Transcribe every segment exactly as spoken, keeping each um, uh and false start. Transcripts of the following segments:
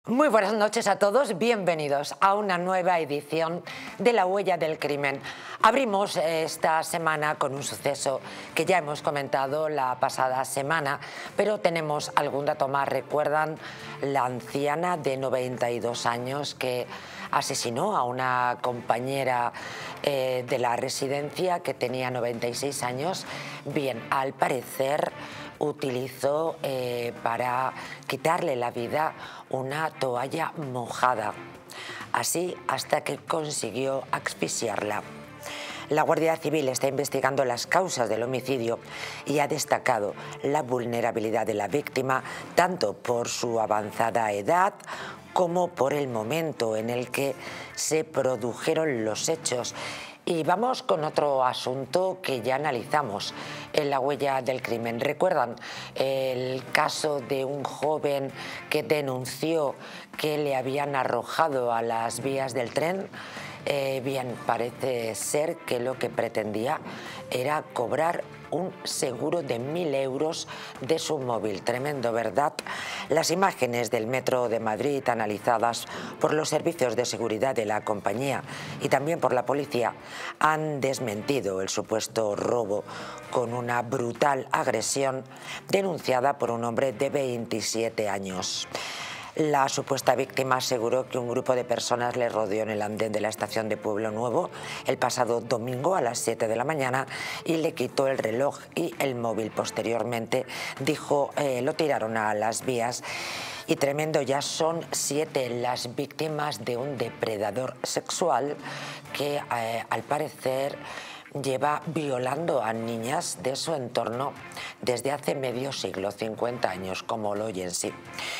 Muy buenas noches a todos, bienvenidos a una nueva edición de La Huella del Crimen. Abrimos esta semana con un suceso que ya hemos comentado la pasada semana, pero tenemos algún dato más. Recuerdan la anciana de noventa y dos años que asesinó a una compañera eh, de la residencia que tenía noventa y seis años. Bien, al parecer utilizó eh, para quitarle la vida una toalla mojada, así hasta que consiguió asfixiarla. La Guardia Civil está investigando las causas del homicidio y ha destacado la vulnerabilidad de la víctima tanto por su avanzada edad como por el momento en el que se produjeron los hechos. Y vamos con otro asunto que ya analizamos en La Huella del Crimen. ¿Recuerdan el caso de un joven que denunció que le habían arrojado a las vías del tren? Eh, bien, parece ser que lo que pretendía era cobrar un seguro de mil euros de su móvil. Tremendo, ¿verdad? Las imágenes del Metro de Madrid, analizadas por los servicios de seguridad de la compañía y también por la policía, han desmentido el supuesto robo con una brutal agresión denunciada por un hombre de veintisiete años. La supuesta víctima aseguró que un grupo de personas le rodeó en el andén de la estación de Pueblo Nuevo el pasado domingo a las siete de la mañana y le quitó el reloj y el móvil. Posteriormente, dijo, eh, lo tiraron a las vías. Y tremendo, ya son siete las víctimas de un depredador sexual que, eh, al parecer, lleva violando a niñas de su entorno desde hace medio siglo, cincuenta años, como lo oyen, sí.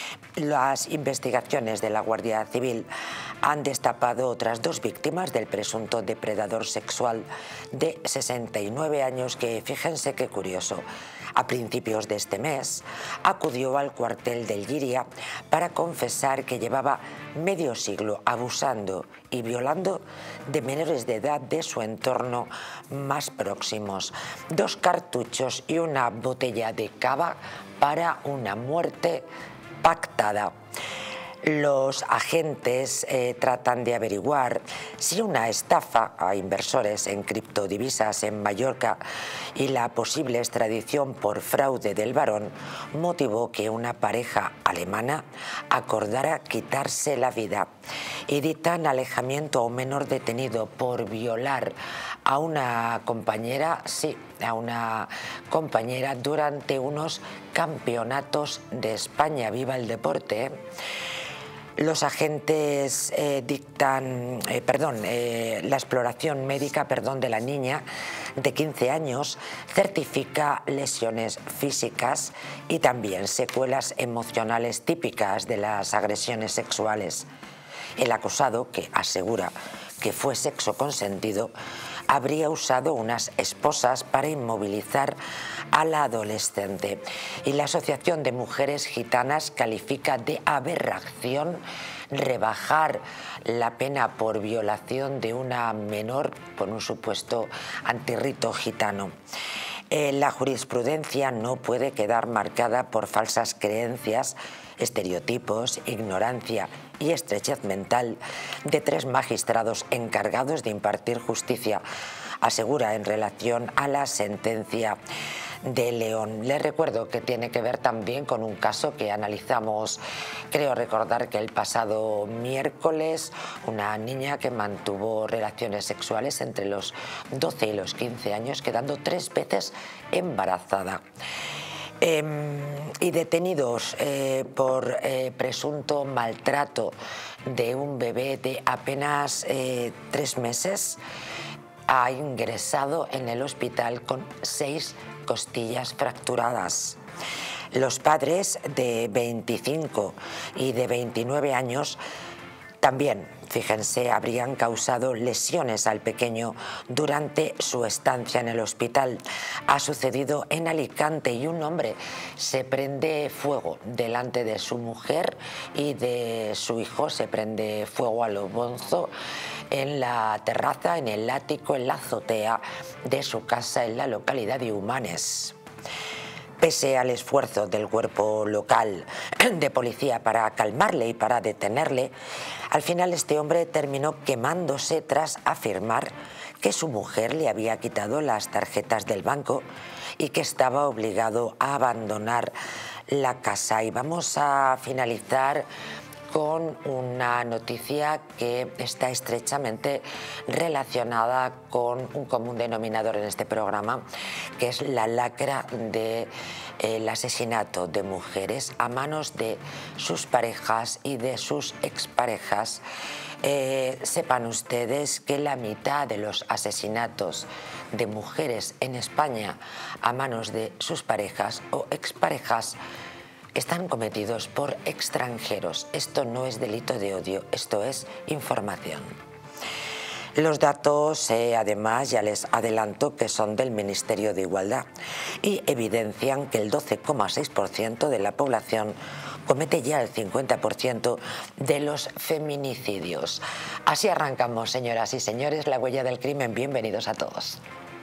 Las investigaciones de la Guardia Civil han destapado otras dos víctimas del presunto depredador sexual de sesenta y nueve años que, fíjense qué curioso, a principios de este mes acudió al cuartel del Lliria para confesar que llevaba medio siglo abusando y violando de menores de edad de su entorno más próximos. Dos cartuchos y una botella de cava para una muerte pactada. Los agentes eh, tratan de averiguar si una estafa a inversores en criptodivisas en Mallorca y la posible extradición por fraude del varón motivó que una pareja alemana acordara quitarse la vida y dictan alejamiento a un menor detenido por violar a una compañera, sí, a una compañera durante unos campeonatos de España. ¡Viva el deporte! ¿eh? Los agentes eh, dictan, eh, perdón, eh, la exploración médica, perdón, de la niña de quince años certifica lesiones físicas y también secuelas emocionales típicas de las agresiones sexuales. El acusado, que asegura que fue sexo consentido, habría usado unas esposas para inmovilizar a la adolescente. Y la Asociación de Mujeres Gitanas califica de aberración rebajar la pena por violación de una menor por un supuesto antirrito gitano. Eh, la jurisprudencia no puede quedar marcada por falsas creencias, estereotipos, ignorancia y estrechez mental de tres magistrados encargados de impartir justicia, asegura en relación a la sentencia de León. Les recuerdo que tiene que ver también con un caso que analizamos, creo recordar que el pasado miércoles, una niña que mantuvo relaciones sexuales entre los doce y los quince años, quedando tres veces embarazada. Eh, y detenidos eh, por eh, presunto maltrato de un bebé de apenas eh, tres meses, ha ingresado en el hospital con seis costillas fracturadas. Los padres de veinticinco y de veintinueve años también, fíjense, habrían causado lesiones al pequeño durante su estancia en el hospital. Ha sucedido en Alicante y un hombre se prende fuego delante de su mujer y de su hijo, se prende fuego a lo bonzo en la terraza, en el ático, en la azotea de su casa en la localidad de Humanes. Pese al esfuerzo del cuerpo local de policía para calmarle y para detenerle, al final este hombre terminó quemándose tras afirmar que su mujer le había quitado las tarjetas del banco y que estaba obligado a abandonar la casa. Y vamos a finalizar con una noticia que está estrechamente relacionada con un común denominador en este programa, que es la lacra del asesinato de mujeres a manos de sus parejas y de sus exparejas. Eh, sepan ustedes que la mitad de los asesinatos de mujeres en España a manos de sus parejas o exparejas están cometidos por extranjeros. Esto no es delito de odio, esto es información. Los datos, eh, además, ya les adelanto que son del Ministerio de Igualdad y evidencian que el doce coma seis por ciento de la población comete ya el cincuenta por ciento de los feminicidios. Así arrancamos, señoras y señores, La Huella del Crimen. Bienvenidos a todos.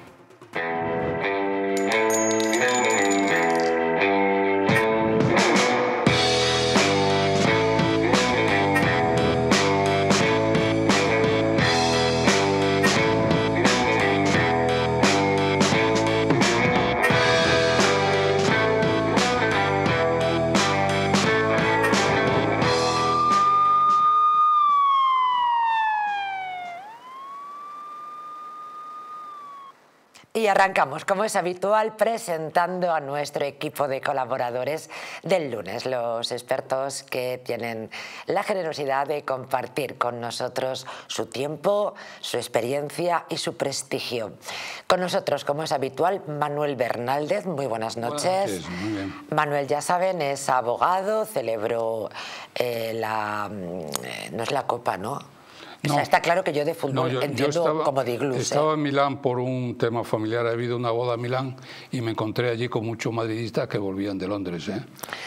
Y arrancamos, como es habitual, presentando a nuestro equipo de colaboradores del lunes, los expertos que tienen la generosidad de compartir con nosotros su tiempo, su experiencia y su prestigio. Con nosotros, como es habitual, Manuel Bernaldez. Muy buenas noches. Buenas noches, muy bien. Manuel, ya saben, es abogado, celebró eh, la... no es la Copa, ¿no? No. O sea, está claro que yo de fútbol no, yo, entiendo yo estaba, como de iglús. Estaba ¿eh? en Milán por un tema familiar, ha habido una boda en Milán y me encontré allí con muchos madridistas que volvían de Londres, ¿eh?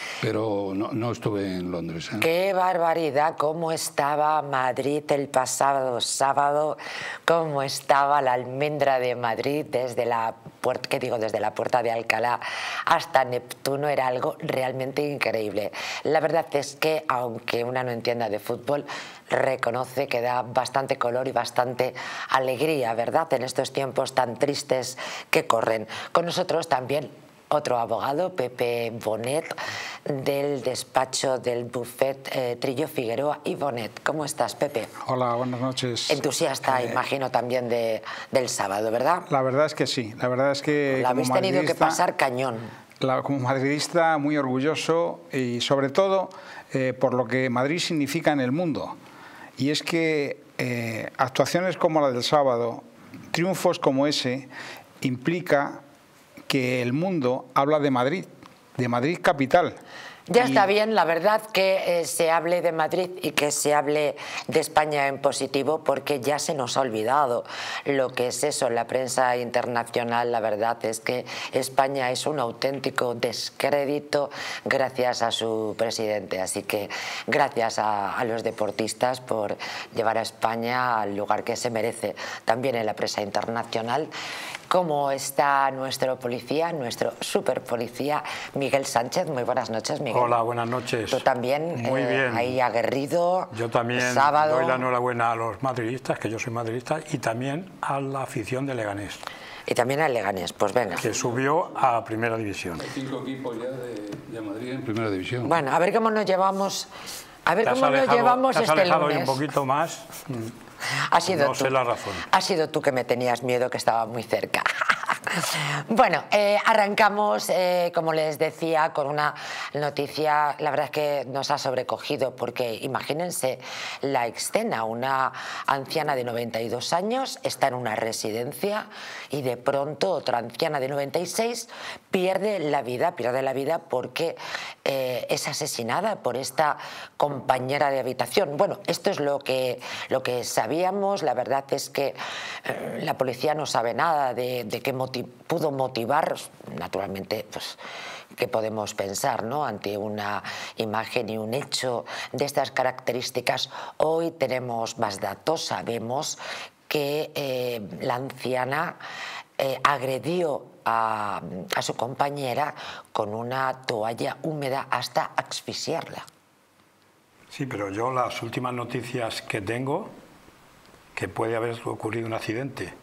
Pero no, no estuve en Londres. ¿eh? ¡Qué barbaridad! ¿Cómo estaba Madrid el pasado sábado? ¿Cómo estaba la almendra de Madrid desde la puerta, ¿qué digo? Desde la Puerta de Alcalá hasta Neptuno? Era algo realmente increíble. La verdad es que, aunque una no entienda de fútbol, reconoce que da bastante color y bastante alegría, ¿verdad?, en estos tiempos tan tristes que corren. Con nosotros también otro abogado, Pepe Bonet, del despacho del bufet eh, Trillo Figueroa y Bonet. ¿Cómo estás, Pepe? Hola, buenas noches. Entusiasta, eh, imagino, también de, del sábado, ¿verdad? La verdad es que sí, la verdad es que... La habéis tenido que pasar cañón. La, como madridista, muy orgulloso y sobre todo eh, por lo que Madrid significa en el mundo. Y es que eh, actuaciones como la del sábado, triunfos como ese, implica que el mundo habla de Madrid, de Madrid capital. Ya está bien, la verdad, que eh, se hable de Madrid y que se hable de España en positivo, porque ya se nos ha olvidado lo que es eso. La prensa internacional, la verdad es que España es un auténtico descrédito gracias a su presidente. Así que gracias a, a los deportistas por llevar a España al lugar que se merece también en la prensa internacional. ¿Cómo está nuestro policía, nuestro super policía, Miguel Sánchez? Muy buenas noches, Miguel. Hola, buenas noches. Tú también, muy eh, bien. Ahí aguerrido. Yo también sábado. doy la enhorabuena a los madridistas, que yo soy madridista, y también a la afición de Leganés. Y también al Leganés, pues venga. Que subió a Primera División. Hay cinco equipos ya de, de Madrid en Primera División. Bueno, a ver cómo nos llevamos, a ver Te cómo alejado, nos llevamos te has este alejado lunes. hoy un poquito más. Ha sido no tú. sé la razón. Ha sido tú que me tenías miedo, que estaba muy cerca. Bueno, eh, arrancamos, eh, como les decía, con una noticia, la verdad es que nos ha sobrecogido, porque imagínense la escena: una anciana de noventa y dos años está en una residencia y de pronto otra anciana de noventa y seis pierde la vida, pierde la vida porque eh, es asesinada por esta compañera de habitación. Bueno, esto es lo que, lo que sabíamos. La verdad es que eh, la policía no sabe nada de, de qué motiv- pudo motivar, naturalmente, pues, qué podemos pensar, ¿no?, ante una imagen y un hecho de estas características. Hoy tenemos más datos, sabemos que eh, la anciana eh, agredió a, a su compañera con una toalla húmeda hasta asfixiarla. Sí, pero yo las últimas noticias que tengo, que puede haber ocurrido un accidente.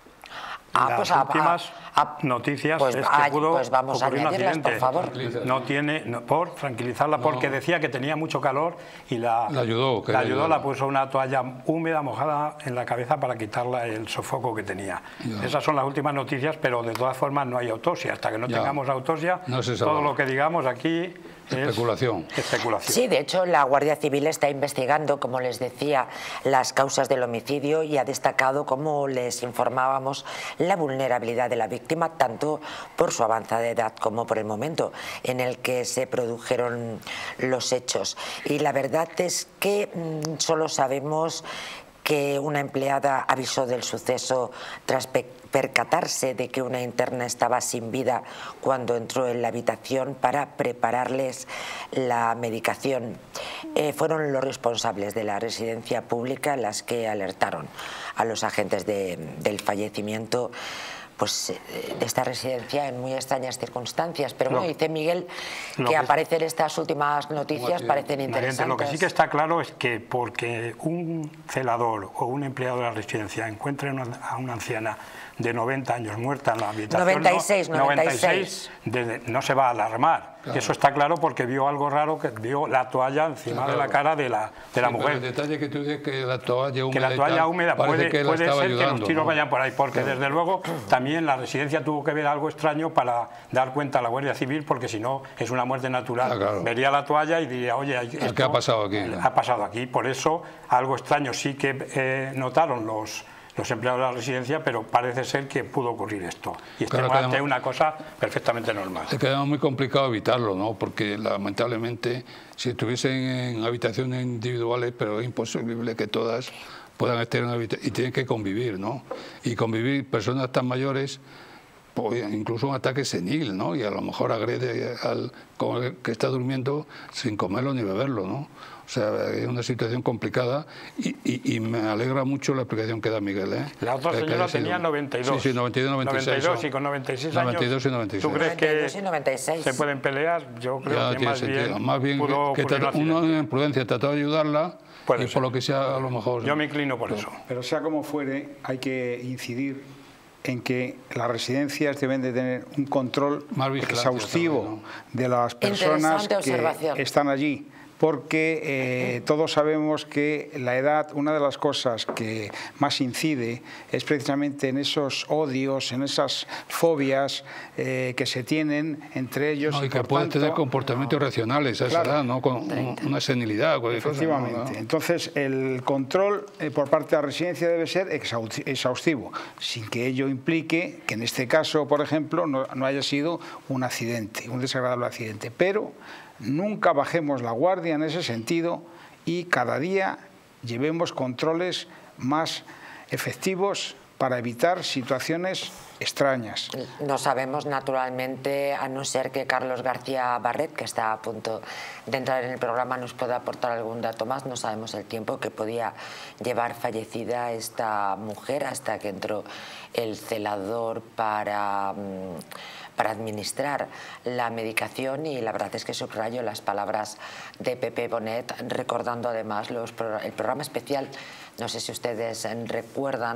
Ah, Las pues a, últimas a, a, noticias pues, es que a, pudo pues vamos ocurrir a un añadirlas, accidente. por favor. No tiene, no, por tranquilizarla, no. porque decía que tenía mucho calor y la, la ayudó, la, ayudó la puso una toalla húmeda mojada en la cabeza para quitarla el sofoco que tenía. Ya. Esas son las últimas noticias, pero de todas formas no hay autopsia. Hasta que no ya. tengamos autopsia, no todo lo que digamos aquí especulación. Es especulación. Sí, de hecho la Guardia Civil está investigando, como les decía, las causas del homicidio y ha destacado, como les informábamos, la vulnerabilidad de la víctima, tanto por su avanzada edad como por el momento en el que se produjeron los hechos. Y la verdad es que mmm, solo sabemos que una empleada avisó del suceso tras percatarse de que una interna estaba sin vida cuando entró en la habitación para prepararles la medicación. Eh, fueron los responsables de la residencia pública las que alertaron a los agentes de, del fallecimiento, pues, de esta residencia en muy extrañas circunstancias. Pero bueno, dice Miguel que, que aparecen estas últimas noticias, parecen interesantes. Lo que sí que está claro es que porque un celador o un empleado de la residencia encuentre a una anciana de noventa años muerta en la habitación, noventa y seis, no, noventa y seis, de, no se va a alarmar. Claro. Eso está claro porque vio algo raro, que vio la toalla encima claro. de la cara de la, de la sí, mujer. El detalle que tú dices que la toalla húmeda, que la toalla húmeda puede, que puede ser ayudando, que los tiros ¿no? vayan por ahí, porque claro. desde luego también la residencia tuvo que ver algo extraño para dar cuenta a la Guardia Civil, porque si no es una muerte natural. Ah, claro. Vería la toalla y diría, oye, esto ¿qué ha pasado aquí? Ha pasado aquí, por eso algo extraño sí que eh, notaron los los empleados de la residencia, pero parece ser que pudo ocurrir esto. Y estamos claro, ante una cosa perfectamente normal. Es que es muy complicado evitarlo, ¿no? Porque lamentablemente, si estuviesen en habitaciones individuales, pero es imposible que todas puedan estar en una habitación, y tienen que convivir, ¿no? Y convivir personas tan mayores, pues incluso un ataque senil, ¿no? Y a lo mejor agrede al que está durmiendo sin comerlo ni beberlo, ¿no? O sea, es una situación complicada y, y, y me alegra mucho la explicación que da Miguel, ¿eh? La otra señora tenía noventa y dos. Sí, sí, noventa y dos, noventa y seis. noventa y dos y con noventa y seis años. noventa y dos y noventa y seis. ¿Tú crees que noventa y seis. se pueden pelear? Yo creo ya que tiene más sentido. bien, más bien pudo que, que trató, uno en prudencia trató de ayudarla Puede y ser. Por lo que sea a lo mejor... Yo me inclino por pero, eso. Pero sea como fuere, hay que incidir en que las residencias deben de tener un control exhaustivo también, ¿no? de las personas que están allí. Porque eh, todos sabemos que la edad, una de las cosas que más incide es precisamente en esos odios, en esas fobias eh, que se tienen entre ellos. No, y, y que pueden tener comportamientos no, racionales a esa claro, edad, ¿no? Con una senilidad. Efectivamente. Cosa, ¿no? Entonces, el control eh, por parte de la residencia debe ser exhaustivo, sin que ello implique que en este caso, por ejemplo, no, no haya sido un accidente, un desagradable accidente. Pero nunca bajemos la guardia en ese sentido y cada día llevemos controles más efectivos para evitar situaciones extrañas. No sabemos, naturalmente, a no ser que Carlos García Barret, que está a punto de entrar en el programa, nos pueda aportar algún dato más. No sabemos el tiempo que podía llevar fallecida esta mujer hasta que entró el celador para... para administrar la medicación, y la verdad es que subrayo las palabras de Pepe Bonet, recordando además los, el programa especial, no sé si ustedes recuerdan,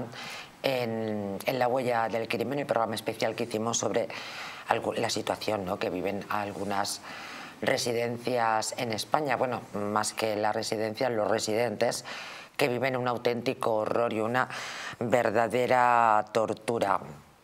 en, en La Huella del Crimen, el programa especial que hicimos sobre algo, la situación, ¿no?, que viven algunas residencias en España, bueno, más que las residencias, los residentes, que viven un auténtico horror y una verdadera tortura.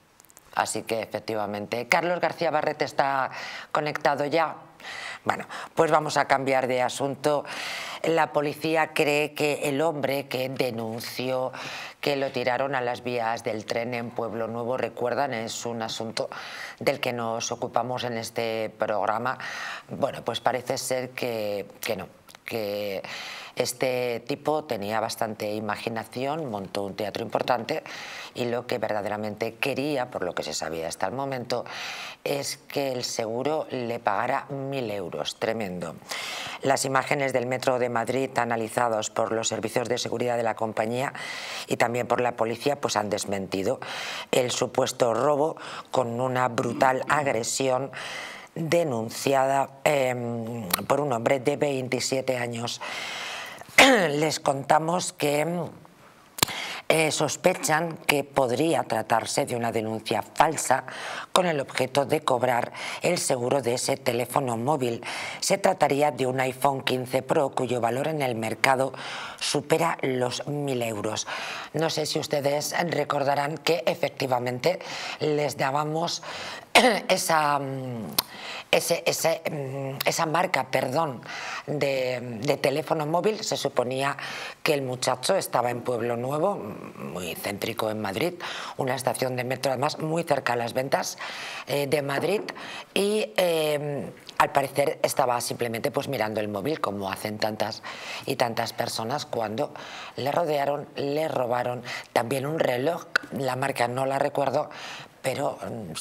Así que efectivamente, Carlos García Barret está conectado ya. Bueno, pues vamos a cambiar de asunto. La policía cree que el hombre que denunció que lo tiraron a las vías del tren en Pueblo Nuevo, recuerdan, es un asunto del que nos ocupamos en este programa. Bueno, pues parece ser que, que no, que Este tipo tenía bastante imaginación, montó un teatro importante y lo que verdaderamente quería, por lo que se sabía hasta el momento, es que el seguro le pagara mil euros. Tremendo. Las imágenes del Metro de Madrid analizados por los servicios de seguridad de la compañía y también por la policía pues han desmentido el supuesto robo con una brutal agresión denunciada eh, por un hombre de veintisiete años. Les contamos que eh, sospechan que podría tratarse de una denuncia falsa con el objeto de cobrar el seguro de ese teléfono móvil. Se trataría de un iPhone quince Pro cuyo valor en el mercado supera los mil euros. No sé si ustedes recordarán que efectivamente les dábamos esa... Ese, ese, esa marca perdón, de, de teléfono móvil. Se suponía que el muchacho estaba en Pueblo Nuevo, muy céntrico en Madrid, una estación de metro además muy cerca a las ventas eh, de Madrid, y eh, al parecer estaba simplemente pues mirando el móvil, como hacen tantas y tantas personas, cuando le rodearon, le robaron también un reloj, la marca no la recuerdo, pero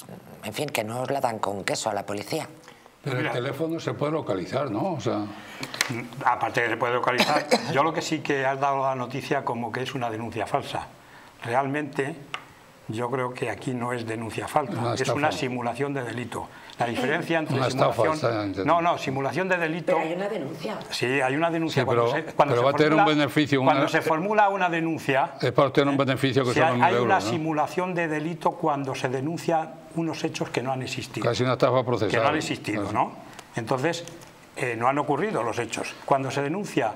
en fin, que no os la dan con queso a la policía. Pero el teléfono se puede localizar, ¿no? O sea... Aparte de que se puede localizar, yo lo que sí que has dado la noticia como que es una denuncia falsa. Realmente yo creo que aquí no es denuncia falsa, una es una simulación de delito. La diferencia entre una simulación... Estafa, no, no, simulación de delito... Pero hay una denuncia. Sí, hay una denuncia. Sí, pero, cuando se, cuando pero se va a formula, tener un beneficio... Cuando una, se formula una denuncia... Es para obtener un beneficio que si son hay, mil hay euros, una ¿no? simulación de delito cuando se denuncian unos hechos que no han existido. Casi una estafa procesal. Que no han existido, Casi. ¿no? Entonces, eh, no han ocurrido los hechos. Cuando se denuncia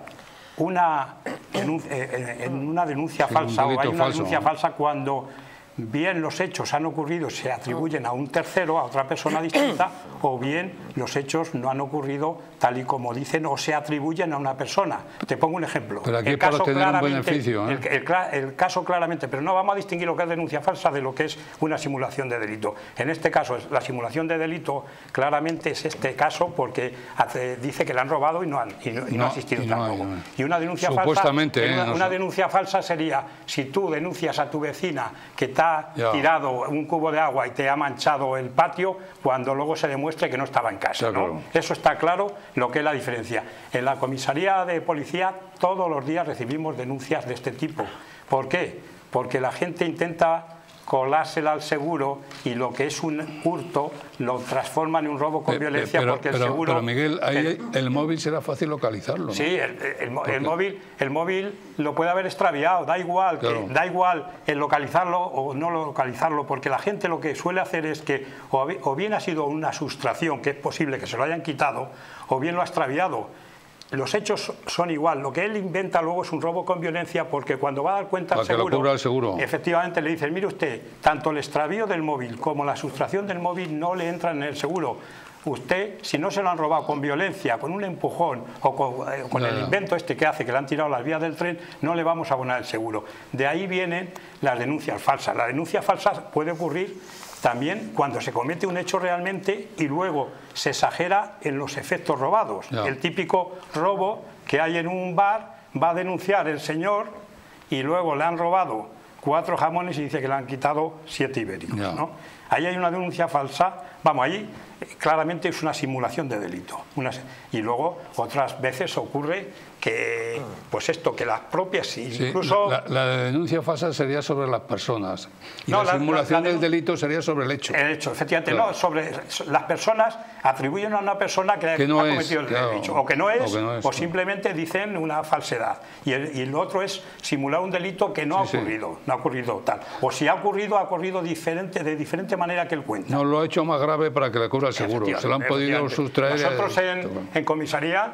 una, denuncia, eh, en una denuncia sí, falsa, un o hay una falso, denuncia ¿no? falsa cuando bien los hechos han ocurrido, se atribuyen a un tercero, a otra persona distinta, o bien los hechos no han ocurrido tal y como dicen o se atribuyen a una persona. Te pongo un ejemplo. Pero aquí el para caso tener un beneficio, ¿eh? el, el, el caso claramente, pero no vamos a distinguir lo que es denuncia falsa de lo que es una simulación de delito. En este caso, la simulación de delito claramente es este caso porque hace, dice que le han robado y no, han, y no, y no, no ha existido y no tampoco. Hay, no. Y una denuncia Supuestamente, falsa, eh, una, no una sé. denuncia falsa sería si tú denuncias a tu vecina que está Ya. tirado un cubo de agua y te ha manchado el patio cuando luego se demuestre que no estaba en casa, ¿no? Claro. Eso está claro lo que es la diferencia. En la comisaría de policía todos los días recibimos denuncias de este tipo. ¿Por qué? Porque la gente intenta colársela al seguro y lo que es un hurto lo transforma en un robo con pero, violencia pero, porque el pero, seguro... Pero Miguel, ahí el, el móvil será fácil localizarlo, ¿no? Sí, el, el, el, móvil, el móvil lo puede haber extraviado, da igual, claro. que, da igual el localizarlo o no localizarlo, porque la gente lo que suele hacer es que o, o bien ha sido una sustracción, que es posible que se lo hayan quitado, o bien lo ha extraviado. Los hechos son igual, lo que él inventa luego es un robo con violencia porque cuando va a dar cuenta al seguro, que lo cubra el seguro, efectivamente le dicen, mire usted, tanto el extravío del móvil como la sustracción del móvil no le entran en el seguro. Usted, si no se lo han robado con violencia, con un empujón o con, eh, con no, el invento este que hace, que le han tirado las vías del tren, no le vamos a abonar el seguro. De ahí vienen las denuncias falsas. La denuncia falsa puede ocurrir también cuando se comete un hecho realmente y luego se exagera en los efectos robados. No. El típico robo que hay en un bar, va a denunciar el señor y luego le han robado cuatro jamones y dice que le han quitado siete ibéricos, no. ¿no? Ahí hay una denuncia falsa, vamos, ahí claramente es una simulación de delito. Una, y luego otras veces ocurre que, pues esto, que las propias, incluso... Sí, la, la denuncia falsa sería sobre las personas y no, la, la simulación la, la, del delito sería sobre el hecho. El hecho, efectivamente, claro. no, sobre las personas atribuyen a una persona que, que no ha es, cometido el claro, delito, o que no es, o, que no es, o simplemente claro. dicen una falsedad. Y el, y el otro es simular un delito que no sí, ha ocurrido, sí. no ha ocurrido tal. O si ha ocurrido, ha ocurrido diferente, de diferente manera que él cuenta. No, lo ha hecho más grave para que le cubra el seguro. Se lo han podido sustraer. Nosotros en, en comisaría,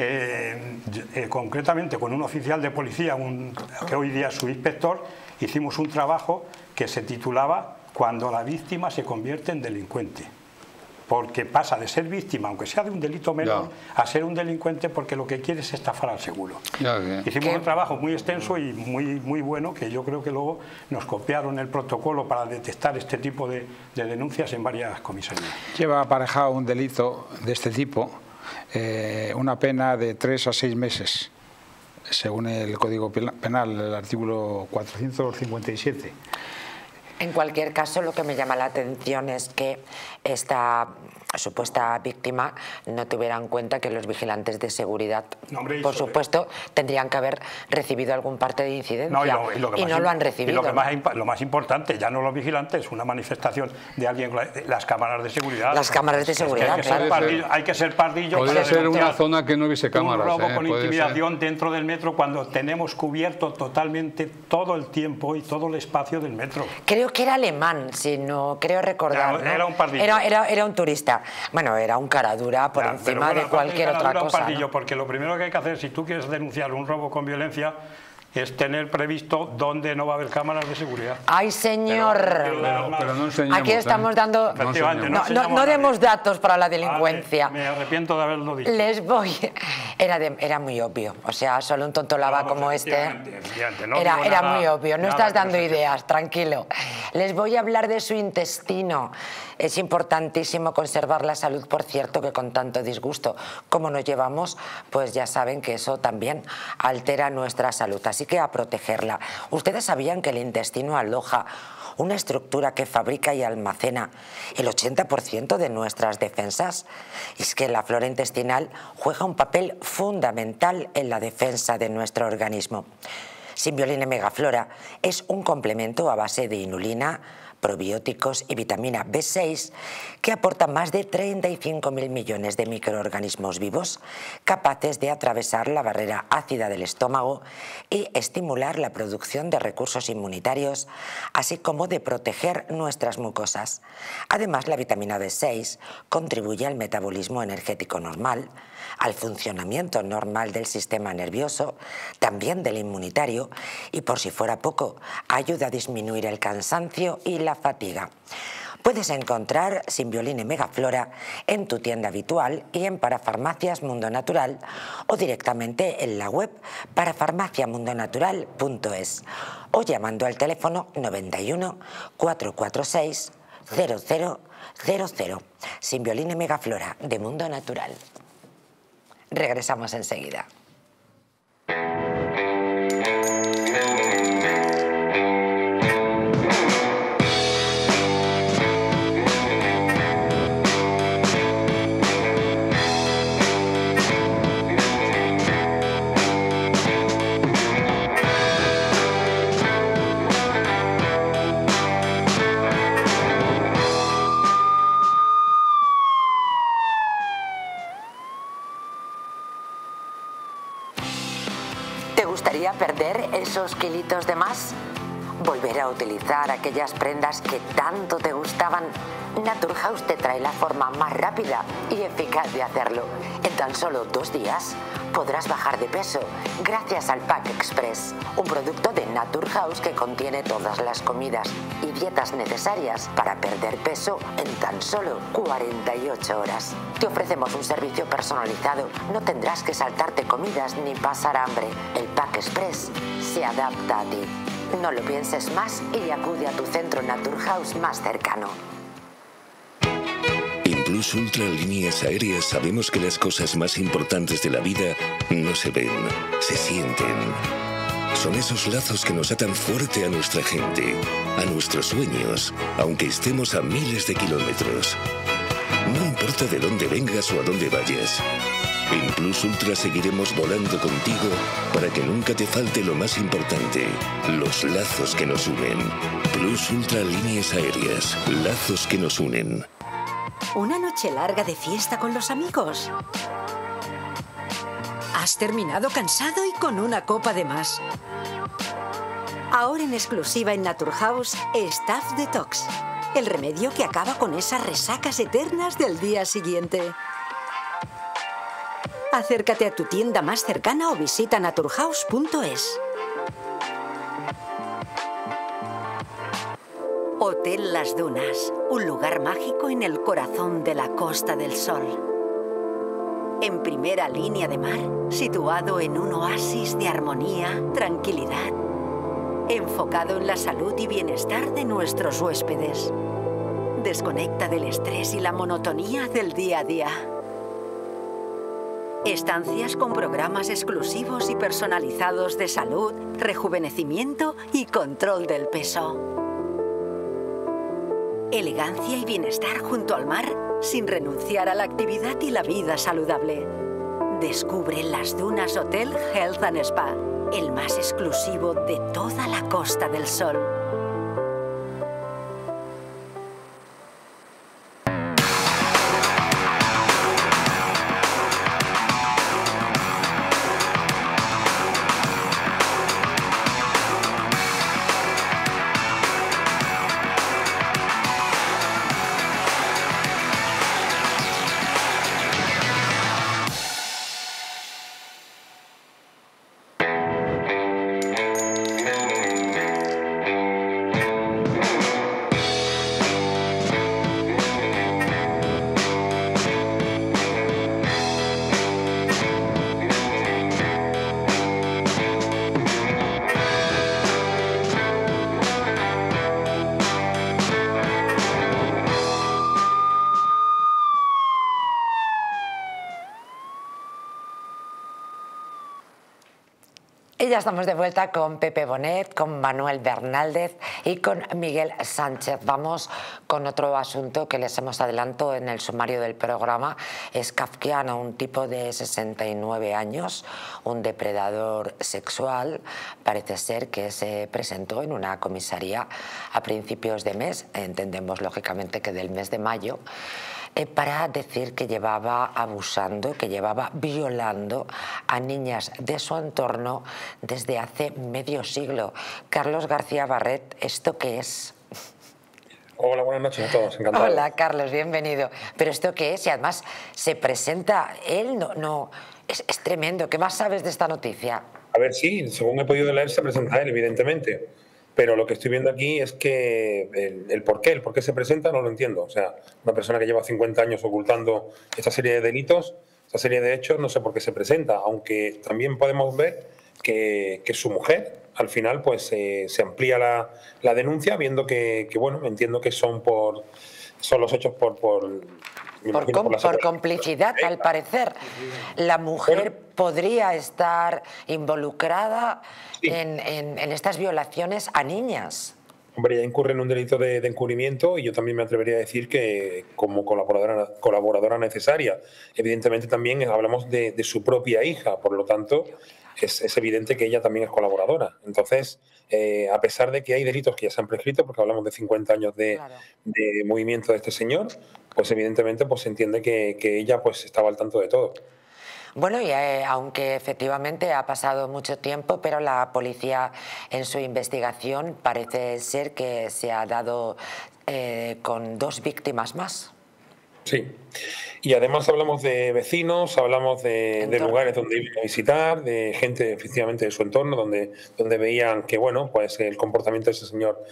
eh, eh, concretamente con un oficial de policía, un, que hoy día es su inspector, hicimos un trabajo que se titulaba Cuando la víctima se convierte en delincuente. Porque pasa de ser víctima, aunque sea de un delito menor, ya. a ser un delincuente porque lo que quiere es estafar al seguro. Ya, ya. Hicimos ¿Qué? un trabajo muy extenso y muy, muy bueno, que yo creo que luego nos copiaron el protocolo para detectar este tipo de, de denuncias en varias comisarías. Lleva aparejado un delito de este tipo, eh, una pena de tres a seis meses. según el Código Penal, el artículo cuatrocientos cincuenta y siete. En cualquier caso, lo que me llama la atención es que esta supuesta víctima no tuviera en cuenta que los vigilantes de seguridad, no, hombre, por supuesto, tendrían que haber recibido algún parte de incidencia, no, y, lo, y, lo y no lo han recibido. Y lo, que más, lo más importante, ya no los vigilantes, una manifestación de alguien, las cámaras de seguridad. Las cámaras de seguridad, es que hay, que claro. pardillo, hay que ser pardillo. Podría ser una zona que no hubiese cámaras. Un robo eh, con intimidación ser. dentro del metro cuando tenemos cubierto totalmente todo el tiempo y todo el espacio del metro. Creo que era alemán, si no creo recordar. Era, ¿no? era un pardillo. Era, era, era un turista. Bueno, era un caradura por ya, encima bueno, de cualquier otra cosa. Un pardillo, ¿no? Porque lo primero que hay que hacer, si tú quieres denunciar un robo con violencia, es tener previsto dónde no va a haber cámaras de seguridad. ¡Ay, señor! Pero, pero, pero no enseñamos, aquí estamos dando... No, no, no, no, no demos datos para la delincuencia. Vale, me arrepiento de haberlo dicho. Les voy... Era, de, era muy obvio. O sea, solo un tonto lava no, como este... No era era nada, muy obvio. No estás dando no ideas, tranquilo. Les voy a hablar de su intestino. Es importantísimo conservar la salud, por cierto, que con tanto disgusto como nos llevamos, pues ya saben que eso también altera nuestra salud. Así que a protegerla. ¿Ustedes sabían que el intestino aloja una estructura que fabrica y almacena el ochenta por ciento de nuestras defensas? Y es que la flora intestinal juega un papel fundamental en la defensa de nuestro organismo. Simbioline Megaflora es un complemento a base de inulina, probióticos y vitamina B seis que aporta más de treinta y cinco mil millones de microorganismos vivos capaces de atravesar la barrera ácida del estómago y estimular la producción de recursos inmunitarios, así como de proteger nuestras mucosas. Además, la vitamina B seis contribuye al metabolismo energético normal, al funcionamiento normal del sistema nervioso, también del inmunitario, y por si fuera poco, ayuda a disminuir el cansancio y la fatiga. Puedes encontrar Simbioline Megaflora en tu tienda habitual y en Parafarmacias Mundo Natural o directamente en la web parafarmacia mundo natural punto es o llamando al teléfono noventa y uno, cuatrocientos cuarenta y seis, cero cero cero cero. Simbioline Megaflora de Mundo Natural. Regresamos enseguida. ¿Te gustaría perder esos kilitos de más? ¿Volver a utilizar aquellas prendas que tanto te gustaban? Naturhaus te trae la forma más rápida y eficaz de hacerlo. En tan solo dos días podrás bajar de peso gracias al Pack Express, un producto de Naturhaus que contiene todas las comidas y dietas necesarias para perder peso en tan solo cuarenta y ocho horas. Te ofrecemos un servicio personalizado, no tendrás que saltarte comidas ni pasar hambre. El Pack Express se adapta a ti. No lo pienses más y acude a tu centro Naturhaus más cercano. En Plus Ultra Líneas Aéreas sabemos que las cosas más importantes de la vida no se ven, se sienten. Son esos lazos que nos atan fuerte a nuestra gente, a nuestros sueños, aunque estemos a miles de kilómetros. No importa de dónde vengas o a dónde vayas. En Plus Ultra seguiremos volando contigo para que nunca te falte lo más importante, los lazos que nos unen. Plus Ultra Líneas Aéreas, lazos que nos unen. ¿Una noche larga de fiesta con los amigos? ¿Has terminado cansado y con una copa de más? Ahora en exclusiva en Naturhaus, Staff Detox, el remedio que acaba con esas resacas eternas del día siguiente. Acércate a tu tienda más cercana o visita naturhaus punto es. Hotel Las Dunas, un lugar mágico en el corazón de la Costa del Sol. En primera línea de mar, situado en un oasis de armonía, tranquilidad, enfocado en la salud y bienestar de nuestros huéspedes. Desconecta del estrés y la monotonía del día a día. Estancias con programas exclusivos y personalizados de salud, rejuvenecimiento y control del peso. Elegancia y bienestar junto al mar, sin renunciar a la actividad y la vida saludable. Descubre Las Dunas Hotel Health and Spa, el más exclusivo de toda la Costa del Sol. Y ya estamos de vuelta con Pepe Bonet, con Manuel Bernaldez y con Miguel Sánchez. Vamos con otro asunto que les hemos adelantado en el sumario del programa. Es kafkiano, un tipo de sesenta y nueve años, un depredador sexual. Parece ser que se presentó en una comisaría a principios de mes, entendemos lógicamente que del mes de mayo, Eh, para decir que llevaba abusando, que llevaba violando a niñas de su entorno desde hace medio siglo. Carlos García Barret, ¿esto qué es? Hola, buenas noches a todos, encantado. Hola, Carlos, bienvenido. ¿Pero esto qué es? Y además se presenta él, no, no es, es tremendo. ¿Qué más sabes de esta noticia? A ver, sí, según he podido leer, se presenta él, evidentemente. Pero lo que estoy viendo aquí es que el, el por qué, el por qué se presenta no lo entiendo. O sea, una persona que lleva cincuenta años ocultando esta serie de delitos, esta serie de hechos, no sé por qué se presenta. Aunque también podemos ver que, que su mujer, al final, pues eh, se amplía la, la denuncia, viendo que, que, bueno, entiendo que son por son los hechos por... por Por, com por, por complicidad, al parecer. La mujer bueno, podría estar involucrada sí. en, en, en estas violaciones a niñas. Hombre, ya incurre en un delito de, de encubrimiento y yo también me atrevería a decir que como colaboradora, colaboradora necesaria. Evidentemente también hablamos de, de su propia hija, por lo tanto es, es evidente que ella también es colaboradora. Entonces, eh, a pesar de que hay delitos que ya se han prescrito, porque hablamos de cincuenta años de, claro. de movimiento de este señor, pues evidentemente pues se entiende que, que ella pues estaba al tanto de todo. Bueno, y eh, aunque efectivamente ha pasado mucho tiempo, pero la policía en su investigación parece ser que se ha dado eh, con dos víctimas más. Sí, y además hablamos de vecinos, hablamos de, de lugares donde iban a visitar, de gente efectivamente de su entorno, donde, donde veían que bueno, pues el comportamiento de ese señor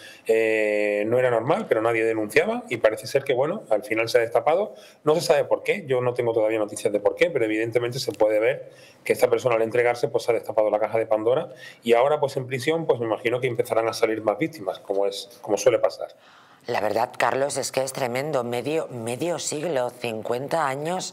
eh, no era normal, pero nadie denunciaba y parece ser que bueno, al final se ha destapado. No se sabe por qué, yo no tengo todavía noticias de por qué, pero evidentemente se puede ver que esta persona al entregarse pues ha destapado la caja de Pandora y ahora pues en prisión pues me imagino que empezarán a salir más víctimas, como, es, como suele pasar. La verdad, Carlos, es que es tremendo. Medio, medio siglo, cincuenta años,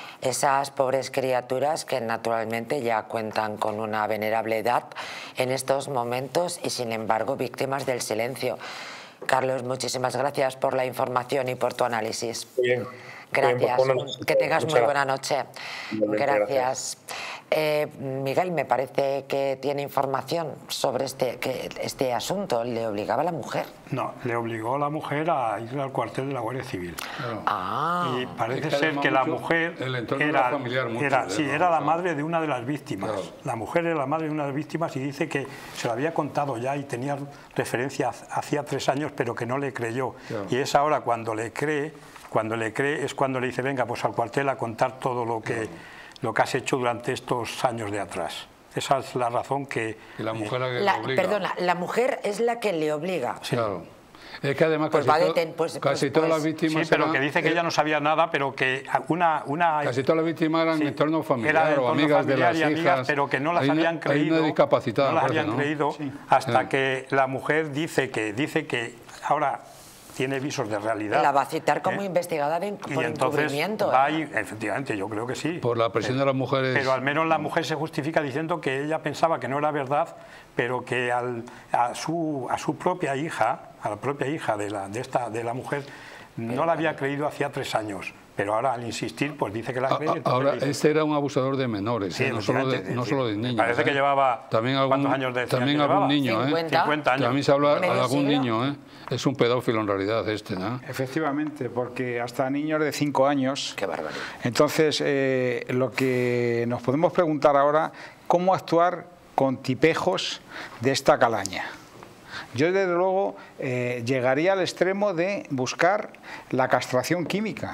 esas pobres criaturas que naturalmente ya cuentan con una venerable edad en estos momentos y, sin embargo, víctimas del silencio. Carlos, muchísimas gracias por la información y por tu análisis. Bien. Gracias. Bien, que tengas muy buena noche. Gracias. gracias. Eh, Miguel, me parece que tiene información sobre este, que este asunto. ¿Le obligaba a la mujer? No, le obligó a la mujer a ir al cuartel de la Guardia Civil. Claro. Ah. Y parece es que ser que la mujer el entorno era, familiar mucho era, de sí, no, era la no. madre de una de las víctimas. Claro. La mujer era la madre de una de las víctimas y dice que se lo había contado ya y tenía referencia hacía tres años, pero que no le creyó. Claro. Y es ahora cuando le cree, cuando le cree es cuando le dice venga pues al cuartel a contar todo lo que, claro. lo que has hecho durante estos años de atrás. Esa es la razón que... Y la mujer eh, que la, obliga. Perdona, la mujer es la que le obliga. Sí. Claro. Es que además pues casi, deten, pues, casi pues, todas pues, las víctimas... Sí, pero eran, que dice que eh, ella no sabía nada, pero que una... una casi todas las víctimas eran sí, entorno familiar era o amigas de las amigas, hijas. Pero que no las hay habían una, creído. Hay una discapacitada, no las parece, habían ¿no? creído Sí. hasta sí. que la mujer dice que, dice que ahora tiene visos de realidad. La va a citar como ¿eh? investigada de, por y entonces encubrimiento. Va ¿eh? y, efectivamente, yo creo que sí. Por la presión de las mujeres. Pero al menos la mujer se justifica diciendo que ella pensaba que no era verdad, pero que al, a, su, a su propia hija, a la propia hija de la, de esta, de la mujer, no la había creído hacía tres años. Pero ahora al insistir, pues dice que la ha creído. Ahora, dice, este era un abusador de menores, sí, ¿eh? no, solo de, no solo de niños. Parece ¿eh? que llevaba también algún, ¿cuántos años de también algún niño, cincuenta. ¿eh? cincuenta años. También se habla de algún siglo. niño, ¿eh? Es un pedófilo en realidad este, ¿no? Efectivamente, porque hasta niños de cinco años. Qué barbaridad. Entonces, eh, lo que nos podemos preguntar ahora, ¿cómo actuar con tipejos de esta calaña? Yo, desde luego, eh, llegaría al extremo de buscar la castración química.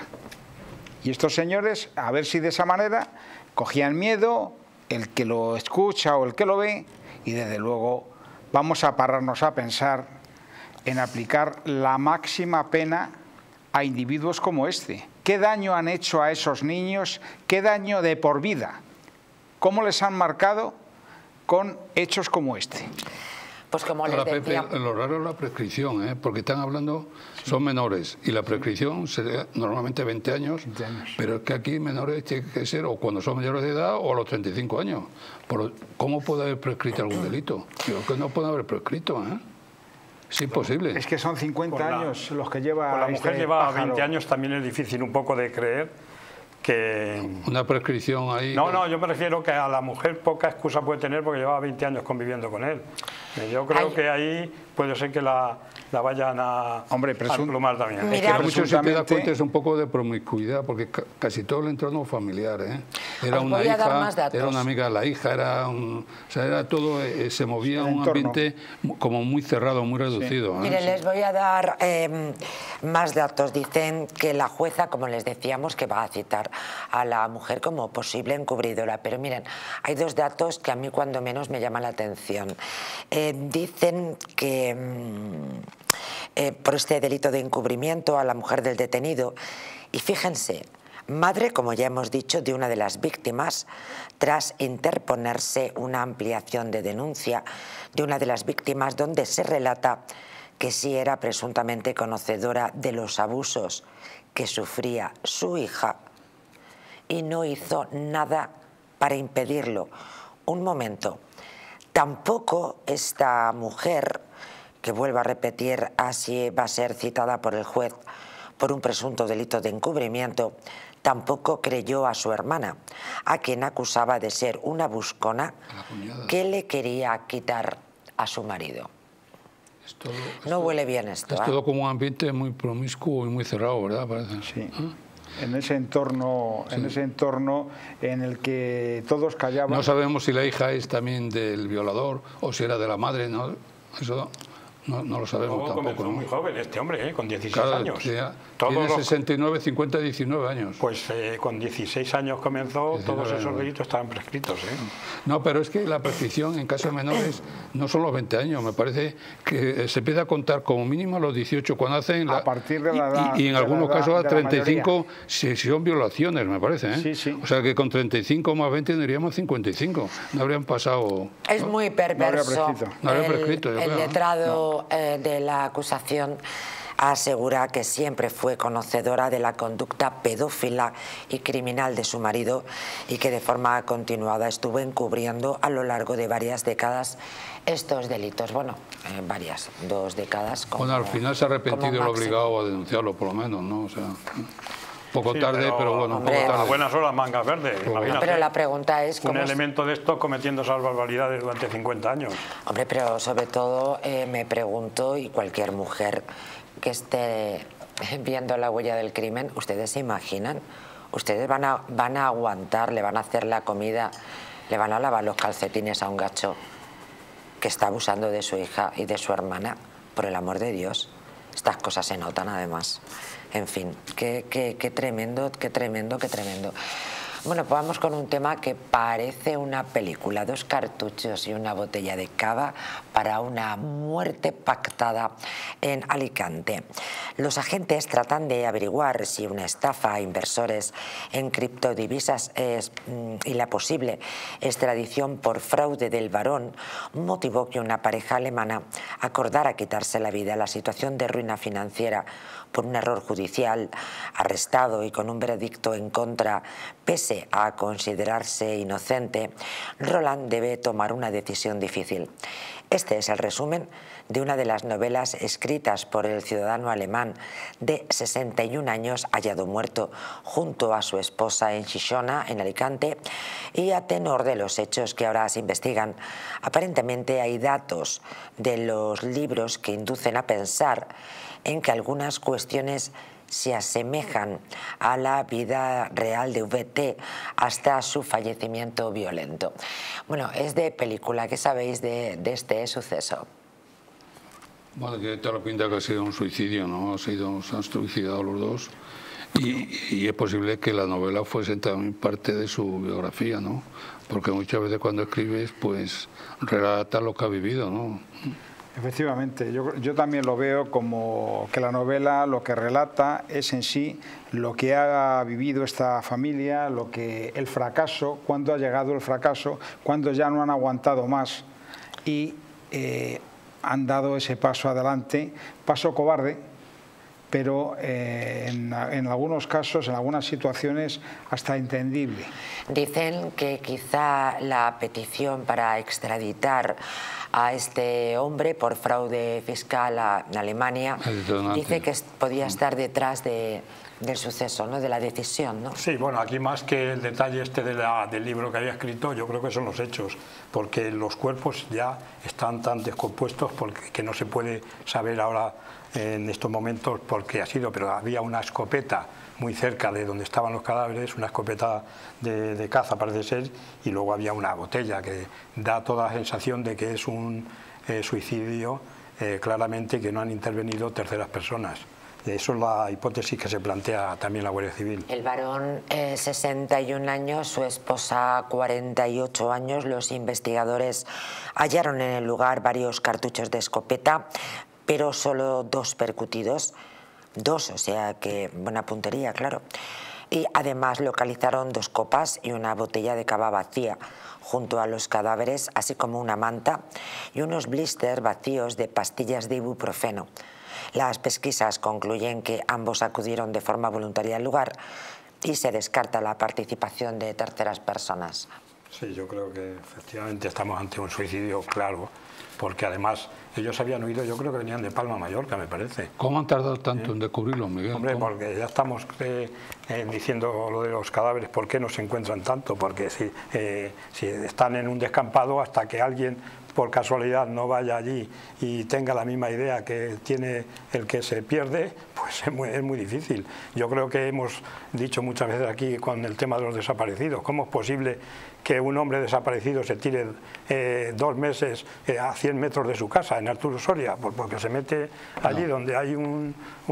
Y estos señores, a ver si de esa manera cogían miedo, el que lo escucha o el que lo ve, y desde luego vamos a pararnos a pensar en aplicar la máxima pena a individuos como este. ¿Qué daño han hecho a esos niños? ¿Qué daño de por vida? ¿Cómo les han marcado con hechos como este? Pues como les Ahora, decía... Pepe, lo raro es la prescripción, ¿eh? Porque están hablando, son menores, y la prescripción sería normalmente veinte años, veinte años. Pero es que aquí menores tienen que ser o cuando son mayores de edad o a los treinta y cinco años. Por, ¿Cómo puede haber prescrito algún delito? Creo que no puede haber prescrito, ¿eh? Es imposible. Es que son cincuenta la, años los que lleva Con la mujer este lleva pájaro. veinte años, también es difícil un poco de creer que... Una prescripción ahí... No, no, yo me refiero que a la mujer poca excusa puede tener porque lleva veinte años conviviendo con él. Yo creo Ay. que ahí puede ser que la, la vayan a, Hombre, a presum- plumar también. Mira, Pero mucho si te das presuntamente- cuenta es un poco de promiscuidad, porque ca- casi todo el entorno familiar, ¿eh? Era Os una voy a dar hija, más datos. era una amiga de la hija, era un, o sea, era todo, eh, se movía El un entorno. ambiente mu- como muy cerrado, muy reducido. ¿eh? Mire, les voy a dar eh, más datos. Dicen que la jueza, como les decíamos, que va a citar a la mujer como posible encubridora. Pero miren, hay dos datos que a mí cuando menos me llaman la atención. Eh, dicen que mm, eh, por este delito de encubrimiento a la mujer del detenido, y fíjense, madre, como ya hemos dicho, de una de las víctimas, tras interponerse una ampliación de denuncia de una de las víctimas donde se relata que sí era presuntamente conocedora de los abusos que sufría su hija y no hizo nada para impedirlo. Un momento, tampoco esta mujer, que vuelvo a repetir, así va a ser citada por el juez por un presunto delito de encubrimiento, tampoco creyó a su hermana, a quien acusaba de ser una buscona que le quería quitar a su marido. Es todo, es No todo- huele bien esto. Es ¿eh? todo como un ambiente muy promiscuo y muy cerrado, ¿verdad? Parece. Sí. ¿Ah? En ese entorno, en ese entorno en el que todos callaban. No sabemos si la hija es también del violador o si era de la madre, ¿no? Eso no, no lo sabemos Luego tampoco. comenzó ¿no? muy joven este hombre, ¿eh? Con dieciséis Claro, años. tiene, Todos tiene los- sesenta y nueve, cincuenta, diecinueve años. Pues eh, con dieciséis años comenzó, diecinueve todos esos años. delitos estaban prescritos. ¿eh? No, pero es que la prescripción en casos menores no son los veinte años, me parece que se empieza a contar como mínimo a los dieciocho cuando hacen la, A partir de la y- edad- y, y en de la algunos edad casos de a la treinta y cinco si si son violaciones, me parece, ¿eh? Sí, sí. O sea que con treinta y cinco más veinte tendríamos cincuenta y cinco, no habrían pasado. Es muy perverso. No habría prescrito. No habría El- prescrito, yo el creo, ¿no? letrado eh, de la acusación asegura que siempre fue conocedora de la conducta pedófila y criminal de su marido y que de forma continuada estuvo encubriendo a lo largo de varias décadas estos delitos. Bueno, eh, varias, dos décadas. Como, Bueno, al final se ha arrepentido y lo ha como obligado a denunciarlo, por lo menos, ¿no? O sea, poco Sí, tarde, pero, bueno, un hombre, poco A tarde. buenas horas mangas verdes, No, imagínate. pero la pregunta es Un cómo... elemento de esto cometiendo esas barbaridades durante cincuenta años. Hombre, pero sobre todo eh, me pregunto, y cualquier mujer que esté viendo La huella del crimen, ¿ustedes se imaginan? ¿Ustedes van a, van a aguantar, le van a hacer la comida, le van a lavar los calcetines a un gacho que está abusando de su hija y de su hermana? Por el amor de Dios, estas cosas se notan además. En fin, qué, qué, qué tremendo, qué tremendo, qué tremendo. Bueno, pues vamos con un tema que parece una película, dos cartuchos y una botella de cava para una muerte pactada en Alicante. Los agentes tratan de averiguar si una estafa a inversores en criptodivisas es, y la posible extradición por fraude del varón motivó que una pareja alemana acordara quitarse la vida. La situación de ruina financiera por un error judicial, arrestado y con un veredicto en contra, pese a considerarse inocente, Roland debe tomar una decisión difícil. Este es el resumen de una de las novelas escritas por el ciudadano alemán de sesenta y un años hallado muerto junto a su esposa en Xixona, en Alicante, y a tenor de los hechos que ahora se investigan. Aparentemente hay datos de los libros que inducen a pensar en que algunas cuestiones se asemejan a la vida real de V T hasta su fallecimiento violento. Bueno, es de película. ¿Qué sabéis de, de este suceso? Bueno, que te lo pinta que ha sido un suicidio, ¿no? Ha sido, se han suicidado los dos y, y es posible que la novela fuese también parte de su biografía, ¿no? Porque muchas veces cuando escribes, pues relata lo que ha vivido, ¿no? Efectivamente, yo, yo también lo veo como que la novela lo que relata es en sí lo que ha vivido esta familia, lo que el fracaso, cuándo ha llegado el fracaso, cuándo ya no han aguantado más y eh, han dado ese paso adelante, paso cobarde, pero eh, en, en algunos casos, en algunas situaciones, hasta entendible. Dicen que quizá la petición para extraditar a este hombre por fraude fiscal a Alemania dice que podía estar detrás de, del suceso, ¿no? De la decisión, ¿no? Sí, bueno, aquí más que el detalle este de la, del libro que había escrito, yo creo que son los hechos, porque los cuerpos ya están tan descompuestos porque, que no se puede saber ahora en estos momentos por qué ha sido, pero había una escopeta muy cerca de donde estaban los cadáveres, una escopeta de, de caza parece ser, y luego había una botella que da toda la sensación de que es un eh, suicidio, eh, claramente que no han intervenido terceras personas. Eso es la hipótesis que se plantea también la Guardia Civil. El varón, eh, sesenta y un años, su esposa, cuarenta y ocho años. Los investigadores hallaron en el lugar varios cartuchos de escopeta, pero solo dos percutidos. Dos, o sea que buena puntería, claro. Y además localizaron dos copas y una botella de cava vacía junto a los cadáveres, así como una manta y unos blisters vacíos de pastillas de ibuprofeno. Las pesquisas concluyen que ambos acudieron de forma voluntaria al lugar y se descarta la participación de terceras personas. Sí, yo creo que efectivamente estamos ante un suicidio claro, porque además ellos habían huido, yo creo que venían de Palma, Mallorca, me parece. ¿Cómo han tardado tanto ¿Eh? en descubrirlo, Miguel? Hombre, ¿Cómo? Porque ya estamos eh, eh, diciendo lo de los cadáveres, ¿por qué no se encuentran tanto? Porque si, eh, si están en un descampado, hasta que alguien por casualidad no vaya allí y tenga la misma idea que tiene el que se pierde, pues es muy, es muy difícil. Yo creo que hemos dicho muchas veces aquí con el tema de los desaparecidos, ¿cómo es posible que un hombre desaparecido se tire eh, dos meses eh, a cien metros de su casa, en Arturo Soria? Pues porque se mete allí no. donde hay un,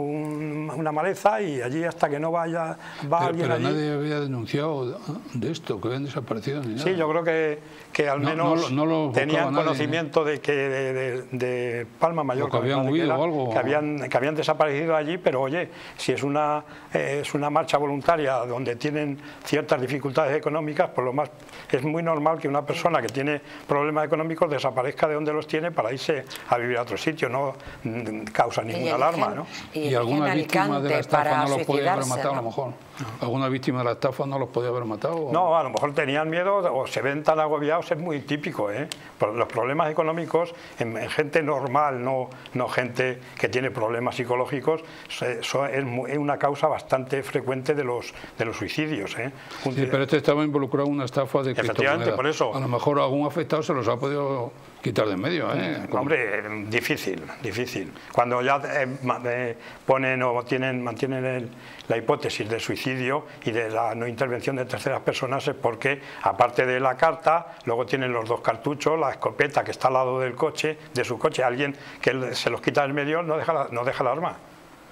un, una maleza y allí hasta que no vaya, va pero, alguien pero allí. Nadie había denunciado de esto, que habían desaparecido ni nada. Sí, yo creo que, que al no, menos no, no tenían nadie, conocimiento de que de, de, de Palma, Mallorca, que habían huido que, era, o algo. que, habían, que habían desaparecido allí, pero oye, si es una, eh, es una marcha voluntaria donde tienen ciertas dificultades económicas, por lo más es muy normal que una persona que tiene problemas económicos desaparezca de donde los tiene para irse a vivir a otro sitio, no causa ninguna alarma, ¿no? Y, y alguna víctima de la estafa no los podía haber matado, ¿no? A lo mejor. ¿Alguna víctima de la estafa no los podía haber matado? ¿O? No, a lo mejor tenían miedo o se ven tan agobiados, es muy típico, ¿eh? Los problemas económicos en, en gente normal, no, no gente que tiene problemas psicológicos, eso es, es una causa bastante frecuente de los, de los suicidios, ¿eh? Sí, pero este estaba involucrado en una estafa de Efectivamente, por eso. A lo mejor algún afectado se los ha podido quitar de en medio, ¿eh? Hombre, difícil, difícil. Cuando ya eh, eh, ponen o tienen, mantienen el, la hipótesis de suicidio y de la no intervención de terceras personas es porque, aparte de la carta, luego tienen los dos cartuchos, la escopeta que está al lado del coche, de su coche, alguien que se los quita del medio no deja la, no deja el arma.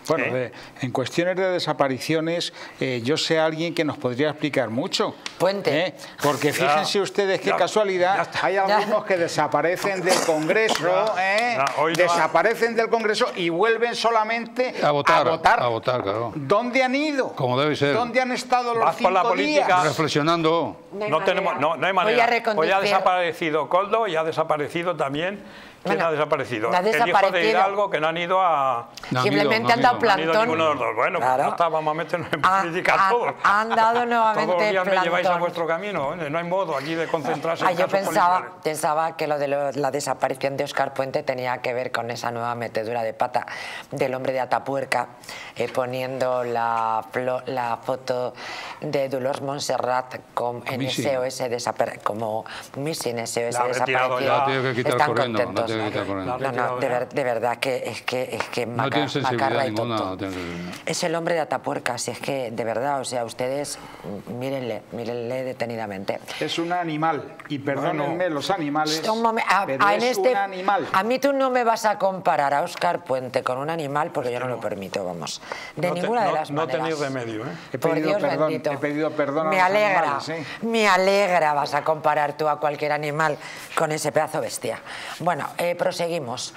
Bueno, ¿Eh? de, en cuestiones de desapariciones, eh, yo sé a alguien que nos podría explicar mucho. Puente. ¿Eh? Porque fíjense ya, ustedes qué ya, casualidad, ya hay algunos que desaparecen del Congreso, ya, ¿eh? ya, hoy no desaparecen del Congreso y vuelven solamente a votar. A votar, a votar claro. ¿Dónde han ido? Como debe ser. ¿Dónde han estado los Vas por la cinco política. días? Reflexionando. No hay No, manera. tenemos, no, no hay Voy manera. a reconducir. Hoy ha desaparecido Coldo y ha desaparecido también. ¿Quién Bueno, ha desaparecido? no ha El hijo de desaparecido. Hidalgo, que no han ido a... No han Simplemente ido, han no dado han ido. No han ido plantón. ninguno de los dos. Bueno, Claro. pues ya está, vamos a meternos en Han- política han- todos. han dado nuevamente Todos los días me lleváis a plantón. vuestro camino. ¿eh? No hay modo aquí de concentrarse Ah, en yo casos pensaba, policiales. pensaba que lo de lo- la desaparición de Óscar Puente tenía que ver con esa nueva metedura de pata del hombre de Atapuerca, eh, poniendo la, flo- la foto de Dolors Montserrat con, en Missing. S O S desapare- como Missing S O S La ha retirado desaparecido. ya. La tiene que quitar Están corriendo, la contentos. tiene que quitar corriendo. No, no, de, ver- de verdad que es que es que No maca- tiene sensibilidad macarra y ninguna. tonto. No tiene sensibilidad. Es el hombre de Atapuerca, si es que de verdad, o sea, ustedes mm, mírenle, mírenle detenidamente. Es un animal, y perdónenme los animales, Un momen- a, pero a- en es este- un animal. a mí tú no me vas a comparar a Óscar Puente con un animal porque yo no lo permito, vamos, de No te- ninguna de no- las no maneras. tenéis remedio, ¿eh? He Por pedido Dios perdón, bendito. he pedido perdón a me los alegra, animales, ¿eh? me alegra, vas a comparar tú a cualquier animal con ese pedazo bestia. Bueno, eh, proseguimos.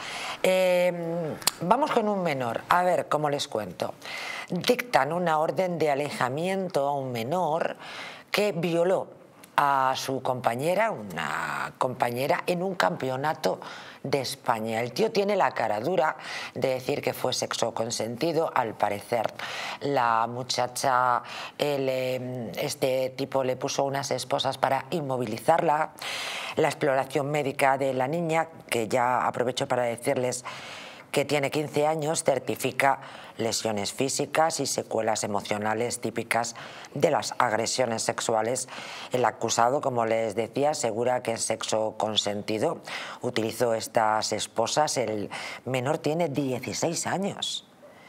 Eh, vamos con un menor, a ver cómo les cuento. Dictan una orden de alejamiento a un menor que violó a su compañera, una compañera, en un campeonato de España. El tío tiene la cara dura de decir que fue sexo consentido. Al parecer, la muchacha, el, eh, este tipo le puso unas esposas para inmovilizarla. La exploración médica de la niña, que ya aprovecho para decirles que tiene quince años, certifica lesiones físicas y secuelas emocionales típicas de las agresiones sexuales. El acusado, como les decía, asegura que es sexo consentido. Utilizó estas esposas. El menor tiene dieciséis años.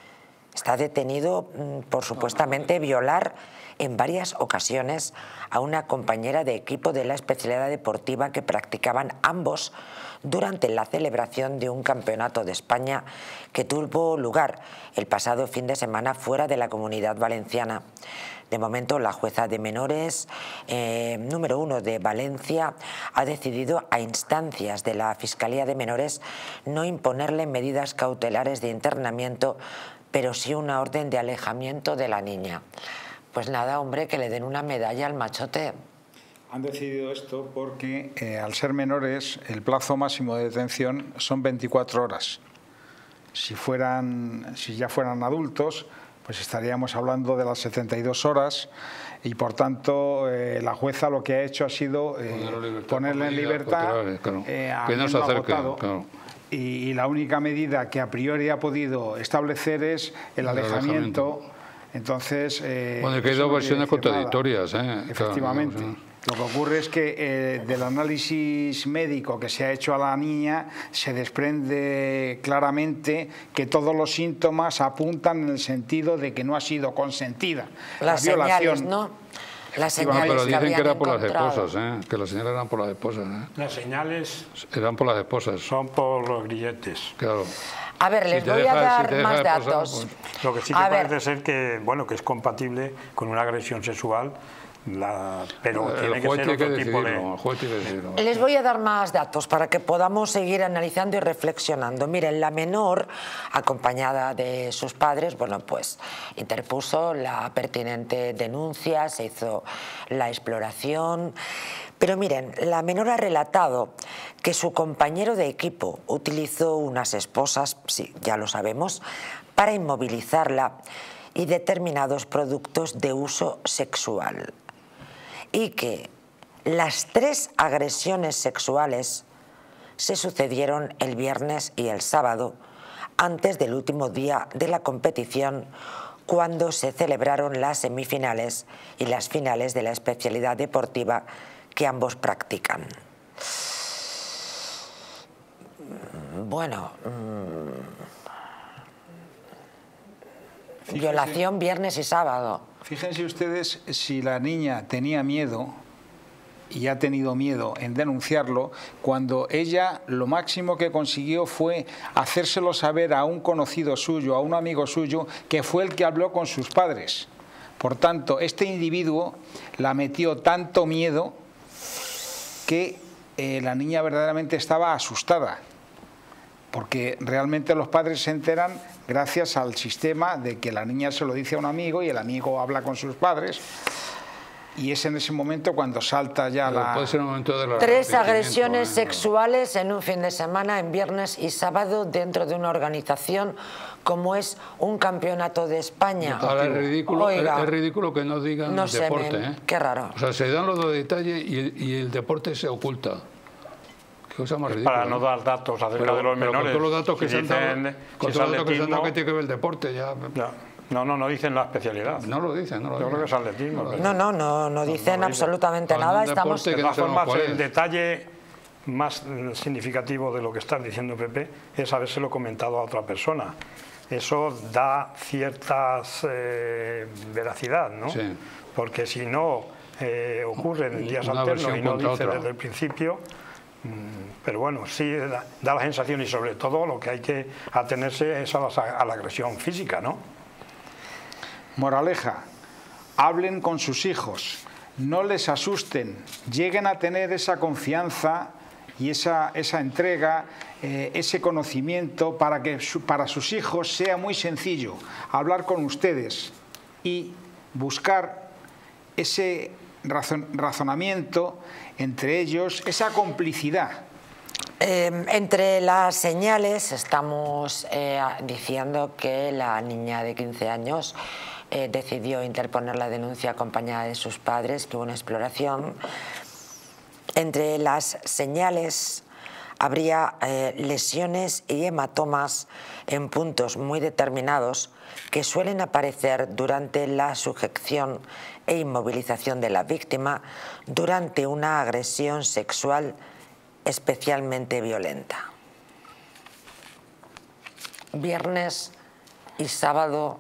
Está detenido mm, por supuestamente violar en varias ocasiones a una compañera de equipo de la especialidad deportiva que practicaban ambos durante la celebración de un campeonato de España que tuvo lugar el pasado fin de semana fuera de la Comunidad Valenciana. De momento, la jueza de menores eh, número uno de Valencia ha decidido, a instancias de la Fiscalía de Menores, no imponerle medidas cautelares de internamiento, pero sí una orden de alejamiento de la niña. Pues nada, hombre, que le den una medalla al machote. Han decidido esto porque eh, al ser menores el plazo máximo de detención son veinticuatro horas. Si fueran, si ya fueran adultos, pues estaríamos hablando de las setenta y dos horas y por tanto eh, la jueza lo que ha hecho ha sido eh, libertad, ponerle en medidas libertad, cautelares, claro. eh, Que no se habiendo acerque, agotado. claro. Y, y la única medida que a priori ha podido establecer es el, El alejamiento. alejamiento. Entonces, eh, Bueno, y que hay eso dos no versiones quiere decir nada. contradictorias, ¿eh? Efectivamente. Claro, claro, Lo que ocurre es que eh, del análisis médico que se ha hecho a la niña se desprende claramente que todos los síntomas apuntan en el sentido de que no ha sido consentida. Las la señales, violación. ¿no? Las No, señales pero dicen que habían era por las encontrado. esposas, ¿eh? Que las señales eran por las esposas, ¿eh? Las señales Eran por las esposas, son por los grilletes. claro. A ver, les Si te voy a deja- dar si te deja más esposar, datos. pues- Lo que sí que A ver. parece ser que, bueno, que es compatible con una agresión sexual, la, pero El tiene que juez ser tiene que otro tipo decidirlo, de... el juez tiene que decidirlo. Les voy a dar más datos para que podamos seguir analizando y reflexionando. Miren, la menor, acompañada de sus padres, bueno, pues interpuso la pertinente denuncia, se hizo la exploración. Pero miren, la menor ha relatado que su compañero de equipo utilizó unas esposas, sí, ya lo sabemos, para inmovilizarla y determinados productos de uso sexual. Y que las tres agresiones sexuales se sucedieron el viernes y el sábado, antes del último día de la competición, cuando se celebraron las semifinales y las finales de la especialidad deportiva que ambos practican. Bueno, mmm, violación viernes y sábado. Fíjense ustedes si la niña tenía miedo, y ha tenido miedo en denunciarlo, cuando ella lo máximo que consiguió fue hacérselo saber a un conocido suyo, a un amigo suyo, que fue el que habló con sus padres. Por tanto, este individuo la metió tanto miedo que eh, la niña verdaderamente estaba asustada, porque realmente los padres se enteran gracias al sistema de que la niña se lo dice a un amigo y el amigo habla con sus padres. Y es en ese momento cuando salta ya la... Puede ser un momento de la Tres agresiones ¿eh? sexuales en un fin de semana, en viernes y sábado, dentro de una organización como es un campeonato de España. Ahora es ridículo, Oiga, es, es ridículo que no digan no deporte. Sé, ¿eh? Qué raro. O sea, se dan los detalles y el, y el deporte se oculta. Qué cosa más ridícula. Para no dar datos acerca pero, de los pero menores. Con todos los datos que si se han dado, dicen, con si todos los datos que se han dado, atletismo, que tiene que ver el deporte ya... ya. No, no, no dicen la especialidad. No lo dicen, no lo Yo dicen. creo que es atletismo. No, no, no, no, no dicen no absolutamente dicen. nada. Estamos... De todas no formas, el detalle más significativo de lo que estás diciendo, Pepe, es habérselo comentado a otra persona. Eso da ciertas eh, veracidad, ¿no? Sí. Porque si no eh, ocurre en días alternos y no dice otra. Desde el principio... Pero bueno, sí da, da la sensación, y sobre todo lo que hay que atenerse es a la, a la agresión física, ¿no? Moraleja, hablen con sus hijos, no les asusten, lleguen a tener esa confianza y esa, esa entrega, eh, ese conocimiento para que su, para sus hijos sea muy sencillo hablar con ustedes y buscar ese razon, razonamiento entre ellos, esa complicidad. Eh, entre las señales estamos eh, diciendo que la niña de quince años eh, decidió interponer la denuncia acompañada de sus padres, que hubo una exploración. Entre las señales habría eh, lesiones y hematomas en puntos muy determinados que suelen aparecer durante la sujeción e inmovilización de la víctima durante una agresión sexual especialmente violenta. Viernes y sábado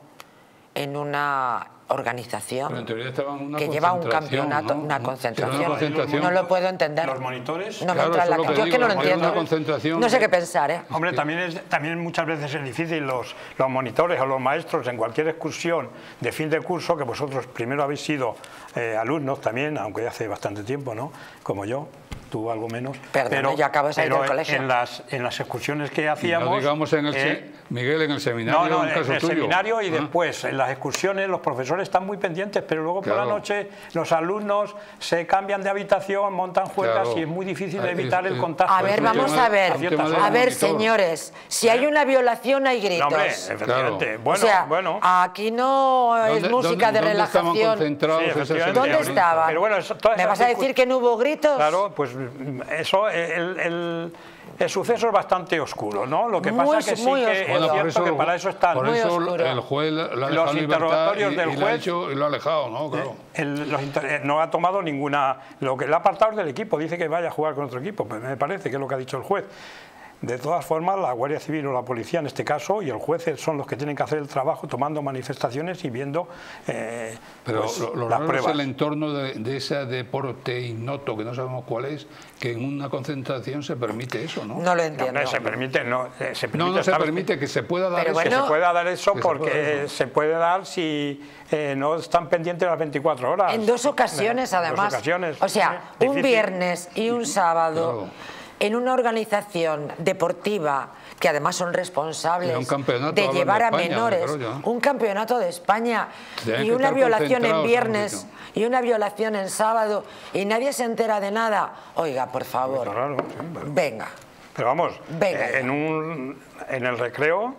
en una organización en una que lleva un campeonato, ¿no? Una concentración. Una concentración. No lo puedo entender. Los monitores. No me Claro, entra en la eso es lo cabeza. Yo que es que no lo digo, entiendo. una concentración No sé que- qué pensar, ¿eh? Hombre, también, es, también muchas veces es difícil los, los monitores o los maestros en cualquier excursión de fin de curso, que vosotros primero habéis sido eh, alumnos también, aunque ya hace bastante tiempo, ¿no? Como yo, tú algo menos. Perdón, pero, yo acabo de salir pero del colegio. En las, en las excursiones que Y hacíamos... no digamos en el eh, se- Miguel, en el seminario, No, no, en en caso el tuyo. seminario y Ah. después en las excursiones los profesores están muy pendientes, pero luego por Claro. la noche los alumnos se cambian de habitación, montan juergas Claro. y es muy difícil Ah, evitar es- el es- contagio. A ver, un vamos tema- a ver. un tema de A ver, monitor. señores, si hay una violación hay gritos. No, hombre, efectivamente. Claro. Bueno, o sea, bueno. aquí no es ¿Dónde- música dónde- de dónde estaban relajación. concentrados Sí, esas efectivamente. ¿Dónde señoritas? estaban? Pero bueno, eso- todas ¿Me esas vas a circun- decir que no hubo gritos? Claro, pues eso, el, el, el suceso es bastante oscuro, ¿no? Lo que Muy, pasa es que sí muy que oscuro. es Bueno, por cierto eso, que para eso están por Muy eso oscuro. el juez lo ha dejado Los en libertad interrogatorios y, del y lo ha juez- hecho y lo ha alejado, ¿no? Claro. El- los inter- eh, no ha tomado ninguna... Lo que le ha apartado es del equipo, dice que vaya a jugar con otro equipo, pues me parece que es lo que ha dicho el juez. De todas formas, la Guardia Civil o la policía en este caso y el juez son los que tienen que hacer el trabajo tomando manifestaciones y viendo eh, Pero pues, lo, lo las raro pruebas. es el entorno de, de ese deporte ignoto, que no sabemos cuál es, que en una concentración se permite eso, ¿no? No lo No, entiendo. no, se permite, no, eh, se permite, No, no se ¿sabes? permite que se pueda dar Pero eso. Que bueno, se pueda dar eso que se porque pueda dar eso. se puede dar si eh, no están pendientes las veinticuatro horas. En dos ocasiones, En dos además. ocasiones, O sea, sí, un difícil. viernes y un sábado Claro. en una organización deportiva que además son responsables Y un campeonato, de hablan de llevar a España, menores, claro, ya. un campeonato de España Tienen y que una estar violación en concentrados, viernes hemos dicho. y una violación en sábado y nadie se entera de nada. Oiga, por favor, Está raro, sí, pero- venga. Pero vamos, Venga eh, ya. en, un, en el recreo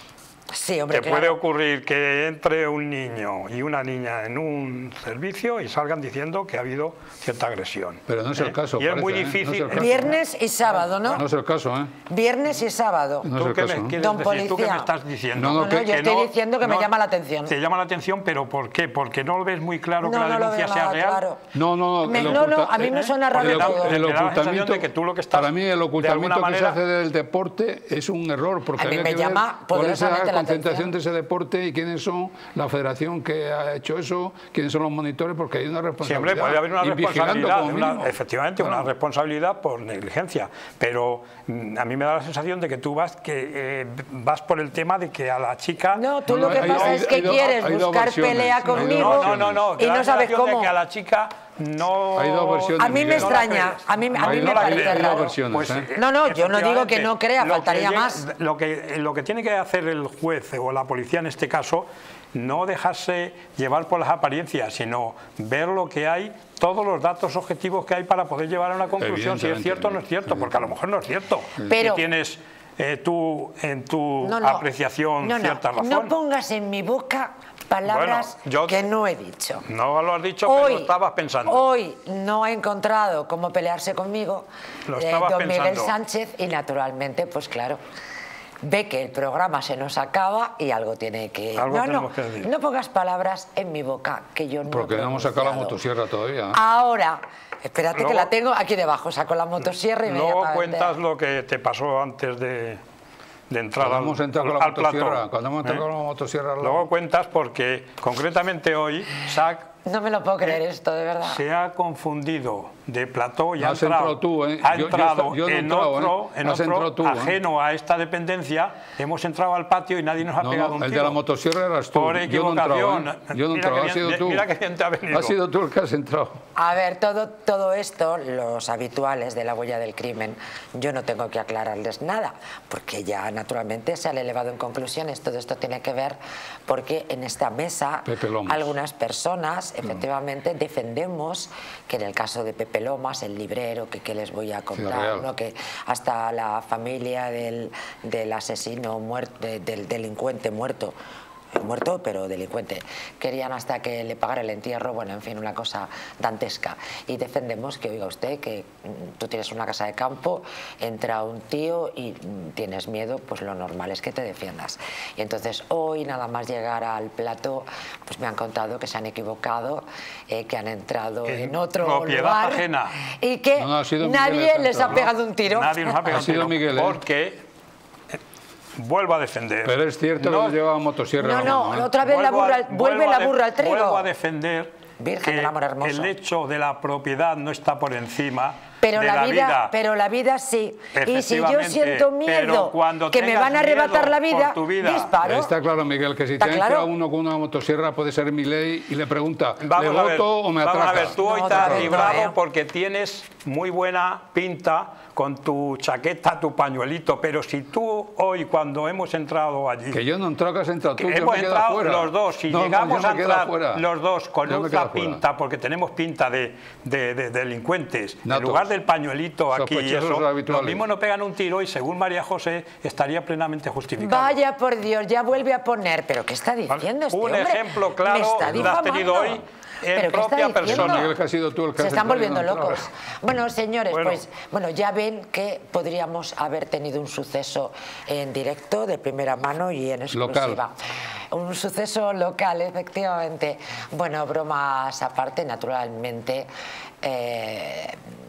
Sí, hombre, te puede claro. ocurrir que entre un niño y una niña en un servicio y salgan diciendo que ha habido cierta agresión. Pero no es el ¿Eh? caso, Y es parece, muy ¿eh? No es el difícil. caso. Viernes y sábado, ¿no? No es el caso, ¿eh? Viernes y sábado. No es ¿Tú el qué caso, me ¿no? quieres Don decir? ¿Tú qué policía. me estás diciendo? No, no, No, no, yo estoy diciendo que me llama la atención. Te llama la atención, pero ¿por qué? Porque no ves muy claro que No, la no lo denuncia veo sea nada real. claro. No, no, no. Me- el no, no, oculta- a mí me eh, suena el raro ocu- todo. El Me da la sensación ocultamiento, de que tú lo que estás, para mí el de ocultamiento alguna que se manera- hace del deporte es un error. Porque A mí había me que ver llama cuál es poderosamente la concentración atención. de ese deporte y quiénes son la federación que ha hecho eso, quiénes son los monitores, porque hay una responsabilidad. Siempre puede haber una y responsabilidad, como una, mínimo. efectivamente, Claro. una responsabilidad por negligencia. Pero mm, a mí me da la sensación de que tú vas que eh, vas por el tema de que a la chica... No, tú No, lo que hay- pasa hay- es que hay dos- quieres hay dos buscar versiones, pelea hay dos conmigo No, no, no, que y da no la sabes sensación de cómo. que a la chica no... Hay dos versiones, A mí me Miguel. extraña, a mí, a mí Hay me dos- parece hay dos raro. versiones, Pues, ¿eh? eh, No, no, yo no digo que efectivamente, no crea, lo que faltaría llega- más. Lo que, lo que tiene que hacer el juez o la policía en este caso, no dejarse llevar por las apariencias, sino ver lo que hay, todos los datos objetivos que hay para poder llevar a una conclusión si es Evidentemente, cierto o no es cierto, porque a lo mejor no es cierto. Pero- Si tienes eh, tú en tu No, no, apreciación no, no, cierta razón. no pongas en mi boca palabras Bueno, yo- que no he dicho. No lo has dicho, Hoy, pero estabas pensando. hoy no ha encontrado cómo pelearse conmigo Lo eh, estabas don Miguel pensando. Sánchez y naturalmente, pues claro, ve que el programa se nos acaba y algo tiene que... Algo no, no, tenemos que decir. no pongas palabras en mi boca que yo no Porque he no hemos sacado la pronunciado. motosierra todavía. ¿eh? Ahora, espérate que Luego- la tengo aquí debajo, saco la motosierra y Luego cuentas lo que te pasó antes de, de entrar Cuando al, hemos entrado al- con la al plató, motosierra, cuando hemos entrado ¿eh? con la motosierra al lado. Luego cuentas porque concretamente hoy Sac No me lo puedo creer esto, de verdad. se ha confundido de plató y No ha has entrado, entrado tú, ¿eh? ha Yo- yo entrado esta- yo no he en entrado, otro, ¿eh? en Has otro entrado tú, ¿eh? ajeno a esta dependencia. Hemos entrado al patio y nadie nos ha No, pegado no, un el tiro. de la motosierra eras tú. Por Yo no he entrado, equivocación. ¿eh? Yo no he Mira entrado, que has bien- sido tú. mira que bien te ha venido. Has sido tú el que has entrado. A ver, todo, todo esto, los habituales de la huella del crimen, yo no tengo que aclararles nada, porque ya naturalmente se han elevado en conclusiones. Todo esto tiene que ver porque en esta mesa Pepe Lomas. algunas personas efectivamente defendemos que en el caso de Pepe Lomas, el librero, que, que les voy a contar, Real. ¿no? Que hasta la familia del, del asesino muerto, de- del delincuente muerto, muerto pero delincuente, querían hasta que le pagara el entierro, bueno, en fin, una cosa dantesca. Y defendemos que, oiga usted, que mm, tú tienes una casa de campo, entra un tío y mm, tienes miedo, pues lo normal es que te defiendas. Y entonces hoy, nada más llegar al plató, pues me han contado que se han equivocado, eh, que han entrado En en otro propiedad lugar ajena. y que No, no, ha sido Miguel nadie el les ha centro, ¿no? pegado un tiro. Nadie nos ha pegado Ha sido un tiro, Miguel, ¿eh? porque eh, vuelvo a defender. Pero es cierto No, que llevaba motosierra. No, en la no, mano, ¿eh? otra vez la Vuelvo a- burra, al- vuelve vuelvo a la de- burra al trigo. Vuelvo a defender Virgen que del amor hermoso. el hecho de la propiedad no está por encima Pero de la, la vida, vida. pero la vida sí. Y si yo Efectivamente, siento pero miedo cuando que me tengas van a arrebatar miedo la por vida, tu vida. disparo. Está claro, Miguel, que si ¿Está te claro? entra uno con una motosierra puede ser mi ley y le pregunta, Vamos ¿le a ver, voto o me vamos atraca? a ver, tú hoy No, te has no, no, librado no. porque tienes muy buena pinta con tu chaqueta, tu pañuelito, pero si tú hoy cuando hemos entrado allí... Que yo no he entrado, que has entrado tú, Que yo hemos me quedo entrado afuera. los dos, si No, no, llegamos yo a me quedo entrar afuera. los dos con Yo me nuestra quedo afuera. pinta, porque tenemos pinta de, de- de delincuentes, Natos. en lugar del pañuelito aquí y Sospechosos eso, habituales. los mismos no pegan un tiro y según María José estaría plenamente justificado. Vaya por Dios, ya vuelve a poner. ¿Pero qué está diciendo este Un hombre? ejemplo Me claro está lo has tenido difamando. hoy en ¿Pero qué está propia diciendo? persona. Miguel, que has sido tú el que Se has están entrado y no volviendo he entrado. locos. Bueno, señores, Bueno. pues bueno, ya ven que podríamos haber tenido un suceso en directo, de primera mano y en exclusiva. Local. Un suceso local, efectivamente. Bueno, bromas aparte, naturalmente, eh,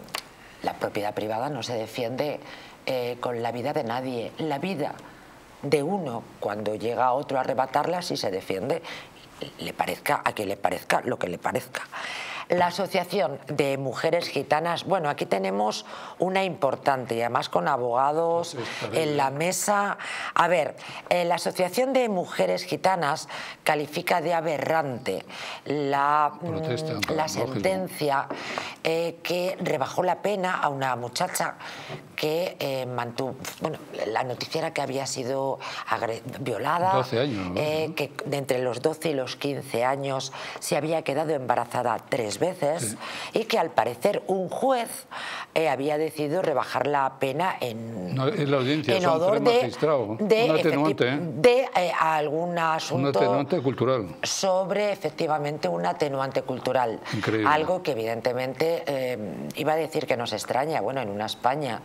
la propiedad privada no se defiende eh, con la vida de nadie. La vida de uno, cuando llega otro a arrebatarla, sí se defiende, le parezca a quien le parezca lo que le parezca. La Asociación de Mujeres Gitanas, bueno, aquí tenemos una importante y además con abogados en la mesa. A ver, eh, la Asociación de Mujeres Gitanas califica de aberrante la, mm, Protesta, la lógico. sentencia eh, que rebajó la pena a una muchacha que eh, mantuvo, bueno, la noticia era que había sido agre- violada, doce años, ¿no? eh, que de entre los doce y los quince años se había quedado embarazada tres veces y que al parecer un juez eh, había decidido rebajar la pena en, No, es la audiencia, en son odor tres de, magistrados. de, Un atenuante, efecti- ¿eh? de eh, algún Un asunto atenuante cultural. sobre efectivamente un atenuante cultural. Increíble. Algo que evidentemente eh, iba a decir que nos extraña, bueno, en una España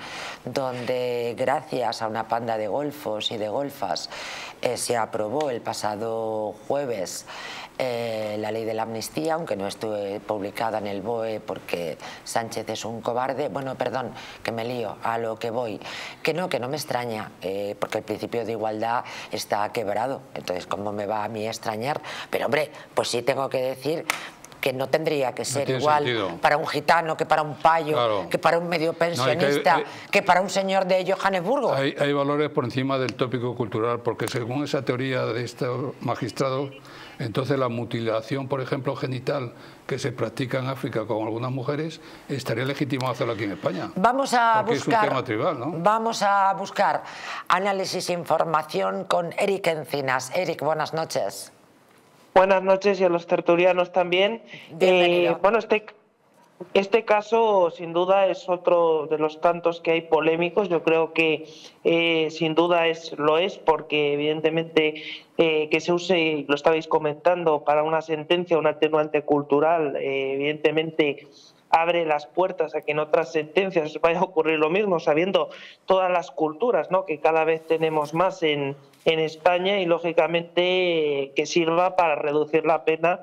donde gracias a una panda de golfos y de golfas eh, se aprobó el pasado jueves eh, la ley de la amnistía, aunque no estuve publicada en el B O E porque Sánchez es un cobarde. Bueno, perdón, que me lío, a lo que voy. Que no, que no me extraña, eh, porque el principio de igualdad está quebrado. Entonces, ¿cómo me va a mí extrañar? Pero, hombre, pues sí tengo que decir que no tendría que ser no igual sentido. Para un gitano que para un payo, claro. que para un medio pensionista, no, que, hay, que para un señor de Johannesburgo. Hay, hay valores por encima del tópico cultural, porque según esa teoría de estos magistrados, entonces la mutilación, por ejemplo, genital que se practica en África con algunas mujeres, estaría legitimado hacerlo aquí en España. Vamos a porque buscar, es un tema tribal, ¿no? Vamos a buscar análisis e información con Eric Encinas. Eric, buenas noches. Buenas noches y a los tertulianos también. Bienvenido. Eh, bueno, este, este caso sin duda es otro de los tantos que hay polémicos. Yo creo que eh, sin duda es, lo es porque evidentemente eh, que se use, lo estabais comentando, para una sentencia, un atenuante cultural, eh, evidentemente abre las puertas a que en otras sentencias vaya a ocurrir lo mismo, sabiendo todas las culturas, ¿no?, que cada vez tenemos más en, en España y, lógicamente, que sirva para reducir la pena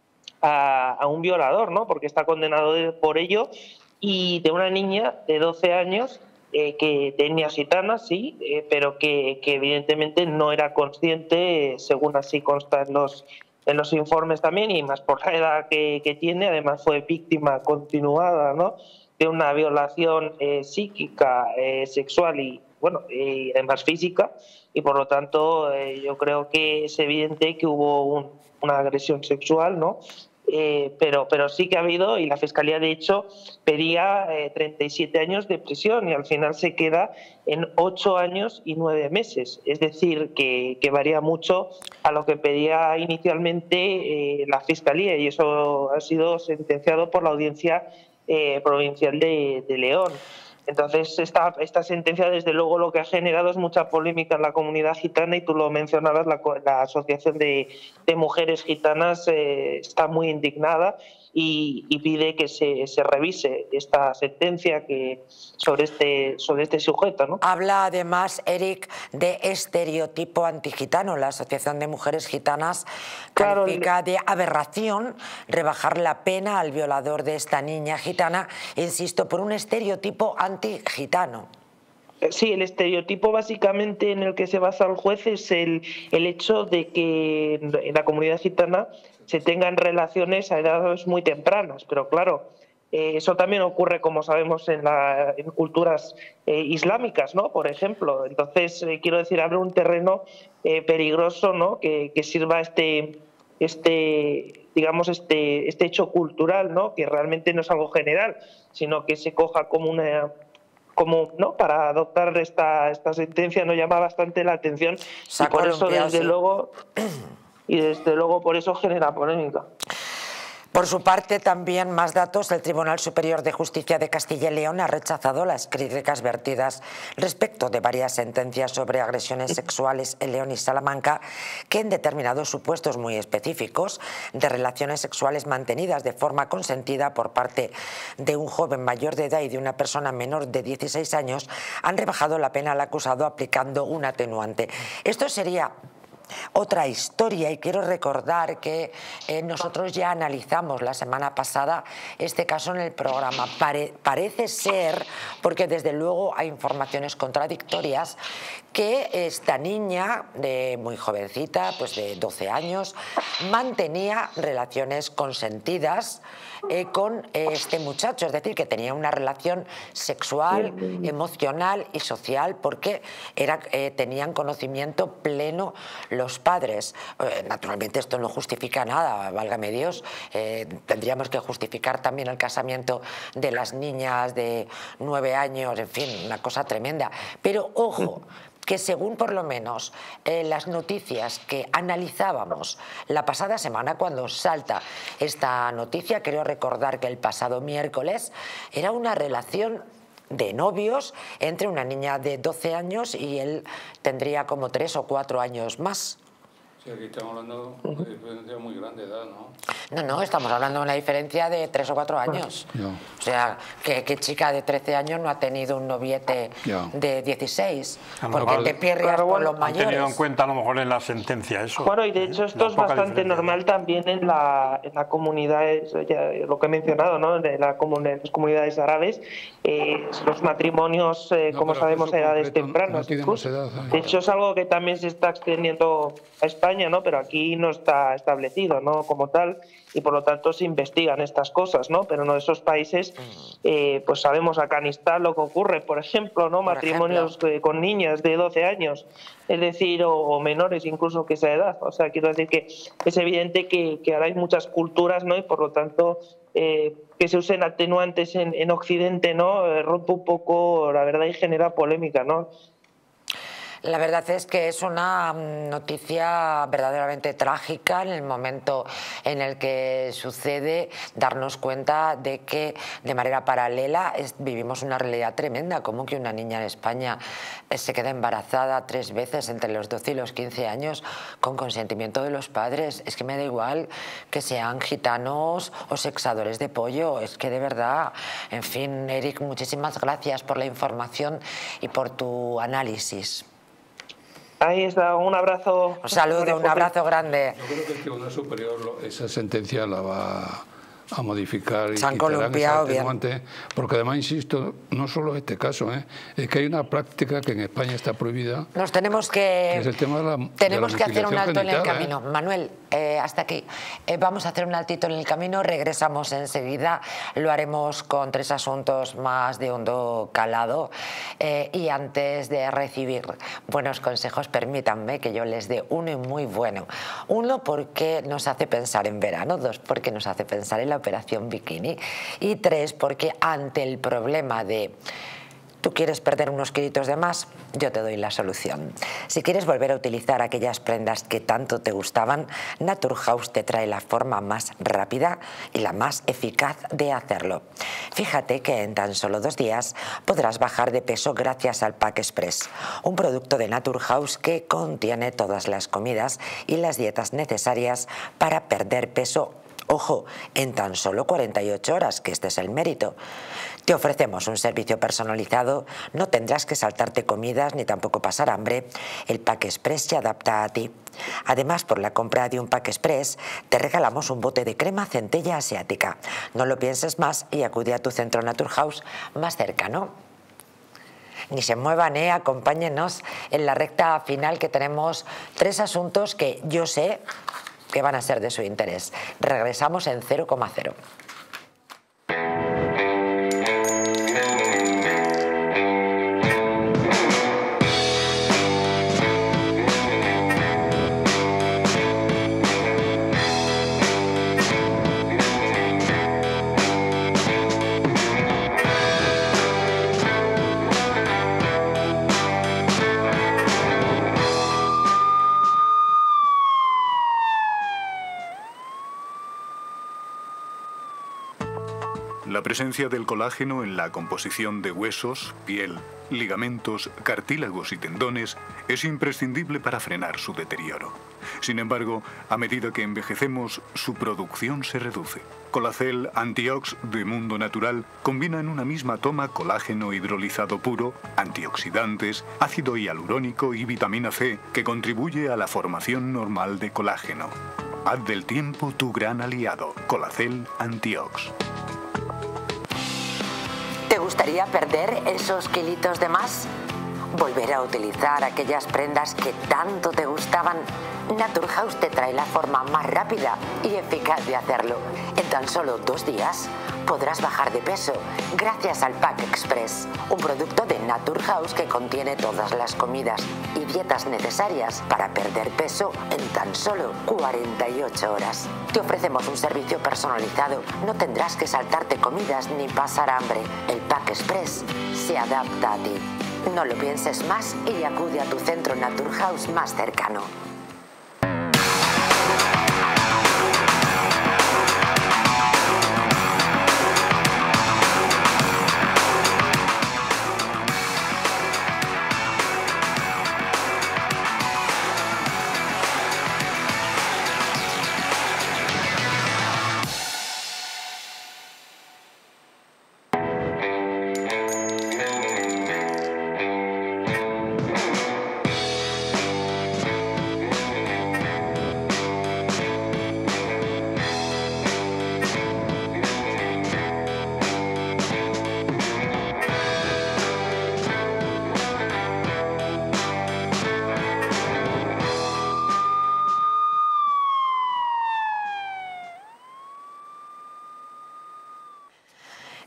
a, a un violador, ¿no?, porque está condenado por ello, y de una niña de doce años eh, que tenía gitana, sí, eh, pero que, que evidentemente no era consciente, eh, según así consta en los en los informes también, y más por la edad que, que tiene. Además fue víctima continuada, ¿no?, de una violación eh, psíquica, eh, sexual y, bueno, y además física, y por lo tanto eh, yo creo que es evidente que hubo un, una agresión sexual, ¿no?, Eh, pero, pero sí que ha habido, y la Fiscalía de hecho pedía eh, treinta y siete años de prisión y al final se queda en ocho años y nueve meses. Es decir, que, que varía mucho a lo que pedía inicialmente eh, la Fiscalía, y eso ha sido sentenciado por la Audiencia eh, Provincial de, de León. Entonces, esta, esta sentencia, desde luego, lo que ha generado es mucha polémica en la comunidad gitana, y tú lo mencionabas, la, la Asociación de, de Mujeres Gitanas eh, está muy indignada y, y pide que se, se revise esta sentencia que, sobre, este, sobre este sujeto, ¿no? Habla además, Eric, de estereotipo antigitano. La Asociación de Mujeres Gitanas califica claro, de aberración rebajar la pena al violador de esta niña gitana, insisto, por un estereotipo antigitano. Sí, el estereotipo básicamente en el que se basa el juez es el, el hecho de que en la comunidad gitana se tengan relaciones a edades muy tempranas, pero claro, eh, eso también ocurre, como sabemos, en, la, en culturas eh, islámicas, ¿no?, por ejemplo. Entonces, eh, quiero decir, abre un terreno eh, peligroso, ¿no?, que, que sirva este, este, digamos, este, este hecho cultural, ¿no?, que realmente no es algo general, sino que se coja como una... como no para adoptar esta, esta sentencia. Nos llama bastante la atención y por eso desde luego y desde luego por eso genera polémica. Por su parte, también más datos. El Tribunal Superior de Justicia de Castilla y León ha rechazado las críticas vertidas respecto de varias sentencias sobre agresiones sexuales en León y Salamanca, que en determinados supuestos muy específicos de relaciones sexuales mantenidas de forma consentida por parte de un joven mayor de edad y de una persona menor de dieciséis años han rebajado la pena al acusado aplicando un atenuante. Esto sería otra historia, y quiero recordar que eh, nosotros ya analizamos la semana pasada este caso en el programa. Pare, parece ser, porque desde luego hay informaciones contradictorias, que esta niña, de muy jovencita, pues de doce años, mantenía relaciones consentidas eh, con eh, este muchacho, es decir, que tenía una relación sexual, emocional y social, porque era, eh, tenían conocimiento pleno los padres. Eh, naturalmente esto no justifica nada, válgame Dios. Eh, tendríamos que justificar también el casamiento de las niñas de nueve años, en fin, una cosa tremenda. Pero ojo, que según por lo menos eh, las noticias que analizábamos la pasada semana, cuando salta esta noticia, creo recordar que el pasado miércoles, era una relación de novios entre una niña de doce años y él tendría como tres o cuatro años más. Sí, aquí estamos hablando de una diferencia muy grande de edad, ¿no? No, no, estamos hablando de una diferencia de tres o cuatro años. No. O sea, ¿qué, qué chica de trece años no ha tenido un noviete ya. de dieciséis? A lo Porque mejor, te pierdes claro, por bueno, los han mayores. tenido en cuenta a lo mejor en la sentencia eso. Bueno, y de hecho esto La es poca bastante diferencia. normal también en la, en la comunidad, ya lo que he mencionado, ¿no? De la comun- en las comunidades árabes, eh, los matrimonios, eh, No, como pero sabemos, a eso edades concreto, tempranas. no tenemos incluso. edad, ¿eh? De hecho, es algo que también se está extendiendo a España, ¿no? Pero aquí no está establecido, ¿no? Como tal, y por lo tanto se investigan estas cosas, ¿no? Pero en esos países, eh, pues sabemos Afganistán lo que ocurre, por ejemplo, ¿no? Por Matrimonios ejemplo. eh, con niñas de doce años, es decir, o, o menores incluso que esa edad. O sea, quiero decir que es evidente que, que ahora hay muchas culturas, ¿no? Y por lo tanto, eh, que se usen atenuantes en, en Occidente, ¿no? Eh, rompe un poco la verdad y genera polémica, ¿no? La verdad es que es una noticia verdaderamente trágica en el momento en el que sucede, darnos cuenta de que de manera paralela es, vivimos una realidad tremenda, como que una niña en España se queda embarazada tres veces entre los doce y los quince años con consentimiento de los padres. Es que me da igual que sean gitanos o sexadores de pollo, es que de verdad, en fin, Eric, muchísimas gracias por la información y por tu análisis. Ahí está, un abrazo. Un saludo, un abrazo grande. Yo creo que el Tribunal Superior esa sentencia la va a modificar y Se han quitarán columpiado esa atenuante, porque además, insisto, no solo este caso, ¿eh? Es que hay una práctica que en España está prohibida. Nos tenemos que, que es el tema de la, tenemos de la que hacer un alto genital, en el camino. ¿eh? Manuel, eh, hasta aquí. Eh, vamos a hacer un altito en el camino, regresamos enseguida, lo haremos con tres asuntos más de hondo calado. Eh, y antes de recibir buenos consejos, permítanme que yo les dé uno y muy bueno. Uno, porque nos hace pensar en verano. Dos, porque nos hace pensar en la operación bikini. Y tres, porque ante el problema de ¿tú quieres perder unos kilitos de más? Yo te doy la solución. Si quieres volver a utilizar aquellas prendas que tanto te gustaban, Naturhaus te trae la forma más rápida y la más eficaz de hacerlo. Fíjate que en tan solo dos días podrás bajar de peso gracias al Pack Express, un producto de Naturhaus que contiene todas las comidas y las dietas necesarias para perder peso. Ojo, en tan solo cuarenta y ocho horas, que este es el mérito. Te ofrecemos un servicio personalizado, no tendrás que saltarte comidas ni tampoco pasar hambre. El Pack Express se adapta a ti. Además, por la compra de un Pack Express, te regalamos un bote de crema centella asiática. No lo pienses más y acude a tu centro Naturhaus más cercano. Ni se muevan, ¿eh? Acompáñenos en la recta final, que tenemos tres asuntos que yo sé que van a ser de su interés. Regresamos en cero coma cero. La presencia del colágeno en la composición de huesos, piel, ligamentos, cartílagos y tendones es imprescindible para frenar su deterioro. Sin embargo, a medida que envejecemos, su producción se reduce. Colacel Antiox de Mundo Natural combina en una misma toma colágeno hidrolizado puro, antioxidantes, ácido hialurónico y vitamina C, que contribuye a la formación normal de colágeno. Haz del tiempo tu gran aliado. Colacel Antiox. ¿Te gustaría perder esos kilitos de más? ¿Volver a utilizar aquellas prendas que tanto te gustaban? Naturhaus te trae la forma más rápida y eficaz de hacerlo. En tan solo dos días podrás bajar de peso gracias al Pack Express, un producto de Naturhaus que contiene todas las comidas y dietas necesarias para perder peso en tan solo cuarenta y ocho horas. Te ofrecemos un servicio personalizado, no tendrás que saltarte comidas ni pasar hambre. El Pack Express se adapta a ti. No lo pienses más y acude a tu centro Naturhaus más cercano.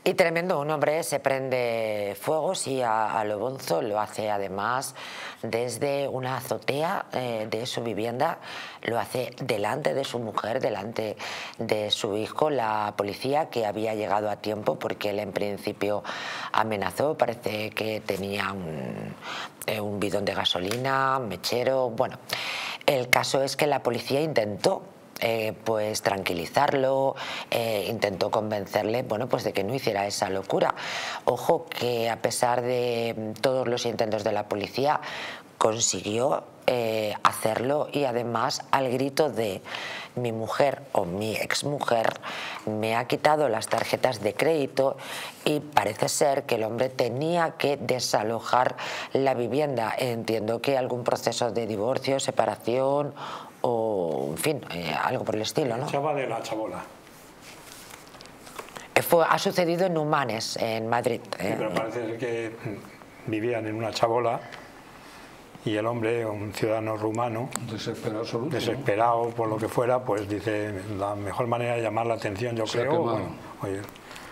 Y tremendo, un hombre se prende fuego, sí, a, a lo bonzo, lo hace además desde una azotea eh, de su vivienda, lo hace delante de su mujer, delante de su hijo. La policía, que había llegado a tiempo porque él en principio amenazó, parece que tenía un, eh, un bidón de gasolina, mechero, bueno, el caso es que la policía intentó Eh, pues tranquilizarlo, eh, intentó convencerle, bueno, pues de que no hiciera esa locura. Ojo que a pesar de todos los intentos de la policía consiguió eh, hacerlo, y además al grito de mi mujer o mi exmujer me ha quitado las tarjetas de crédito, y parece ser que el hombre tenía que desalojar la vivienda. Entiendo que algún proceso de divorcio, separación o, en fin, eh, algo por el estilo, ¿no? Chava de la chabola. Fue, ha sucedido en Humanes, en Madrid. Sí, eh. pero parece ser que vivían en una chabola y el hombre, un ciudadano rumano, desesperado, absoluto, desesperado ¿no? por lo que fuera, pues dice, la mejor manera de llamar la atención, yo Se creo, bueno, oye,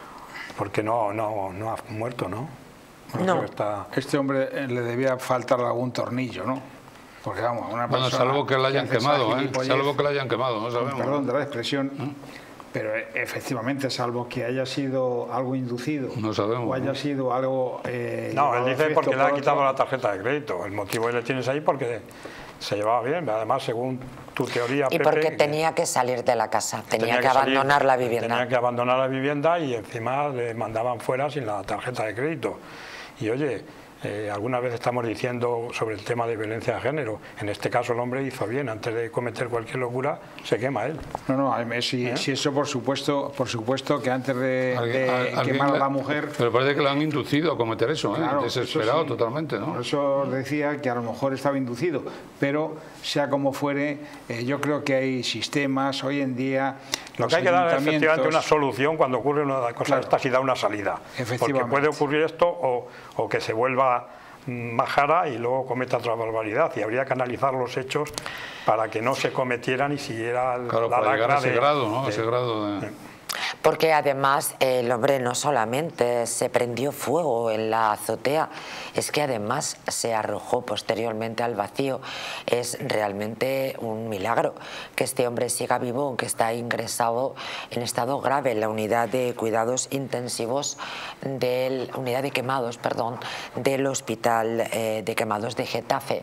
porque no, no, no ha muerto, ¿no? No. Está... Este hombre le debía faltar algún tornillo, ¿no? Porque vamos, una bueno, persona salvo que la hayan que quemado, ¿eh? Salvo que la hayan quemado, no sabemos. Perdón de la expresión, ¿eh? Pero efectivamente, salvo que haya sido algo inducido, no sabemos, o haya ¿no? sido algo... Eh, no, él dice porque le ha quitado otro... la tarjeta de crédito. El motivo que le tienes ahí porque se llevaba bien. Además, según tu teoría, y Pepe, porque tenía que salir de la casa, tenía, tenía que, que abandonar salir, la vivienda. Tenía que abandonar la vivienda y encima le mandaban fuera sin la tarjeta de crédito. Y oye... Eh, alguna vez estamos diciendo sobre el tema de violencia de género. En este caso el hombre hizo bien, antes de cometer cualquier locura se quema él. No, no, si, ¿Eh? si eso por supuesto, por supuesto que antes de, de ¿Alguien, quemar a la mujer... Pero parece que lo han inducido a cometer eso, ¿eh? Claro, desesperado eso sí. totalmente, ¿no? Por eso os decía que a lo mejor estaba inducido, pero sea como fuere, eh, yo creo que hay sistemas hoy en día... Lo que hay que dar es efectivamente una solución cuando ocurre una cosa claro. de estas y da una salida. Porque puede ocurrir esto o, o que se vuelva majara y luego cometa otra barbaridad, y habría que analizar los hechos para que no se cometieran y siguiera claro, la para llegar a ese de, grado, ¿no? de, ese grado de... Porque además el hombre no solamente se prendió fuego en la azotea, es que además se arrojó posteriormente al vacío. Es realmente un milagro que este hombre siga vivo, aunque está ingresado en estado grave en la unidad de cuidados intensivos, del, unidad de quemados, perdón, del hospital eh, de quemados de Getafe.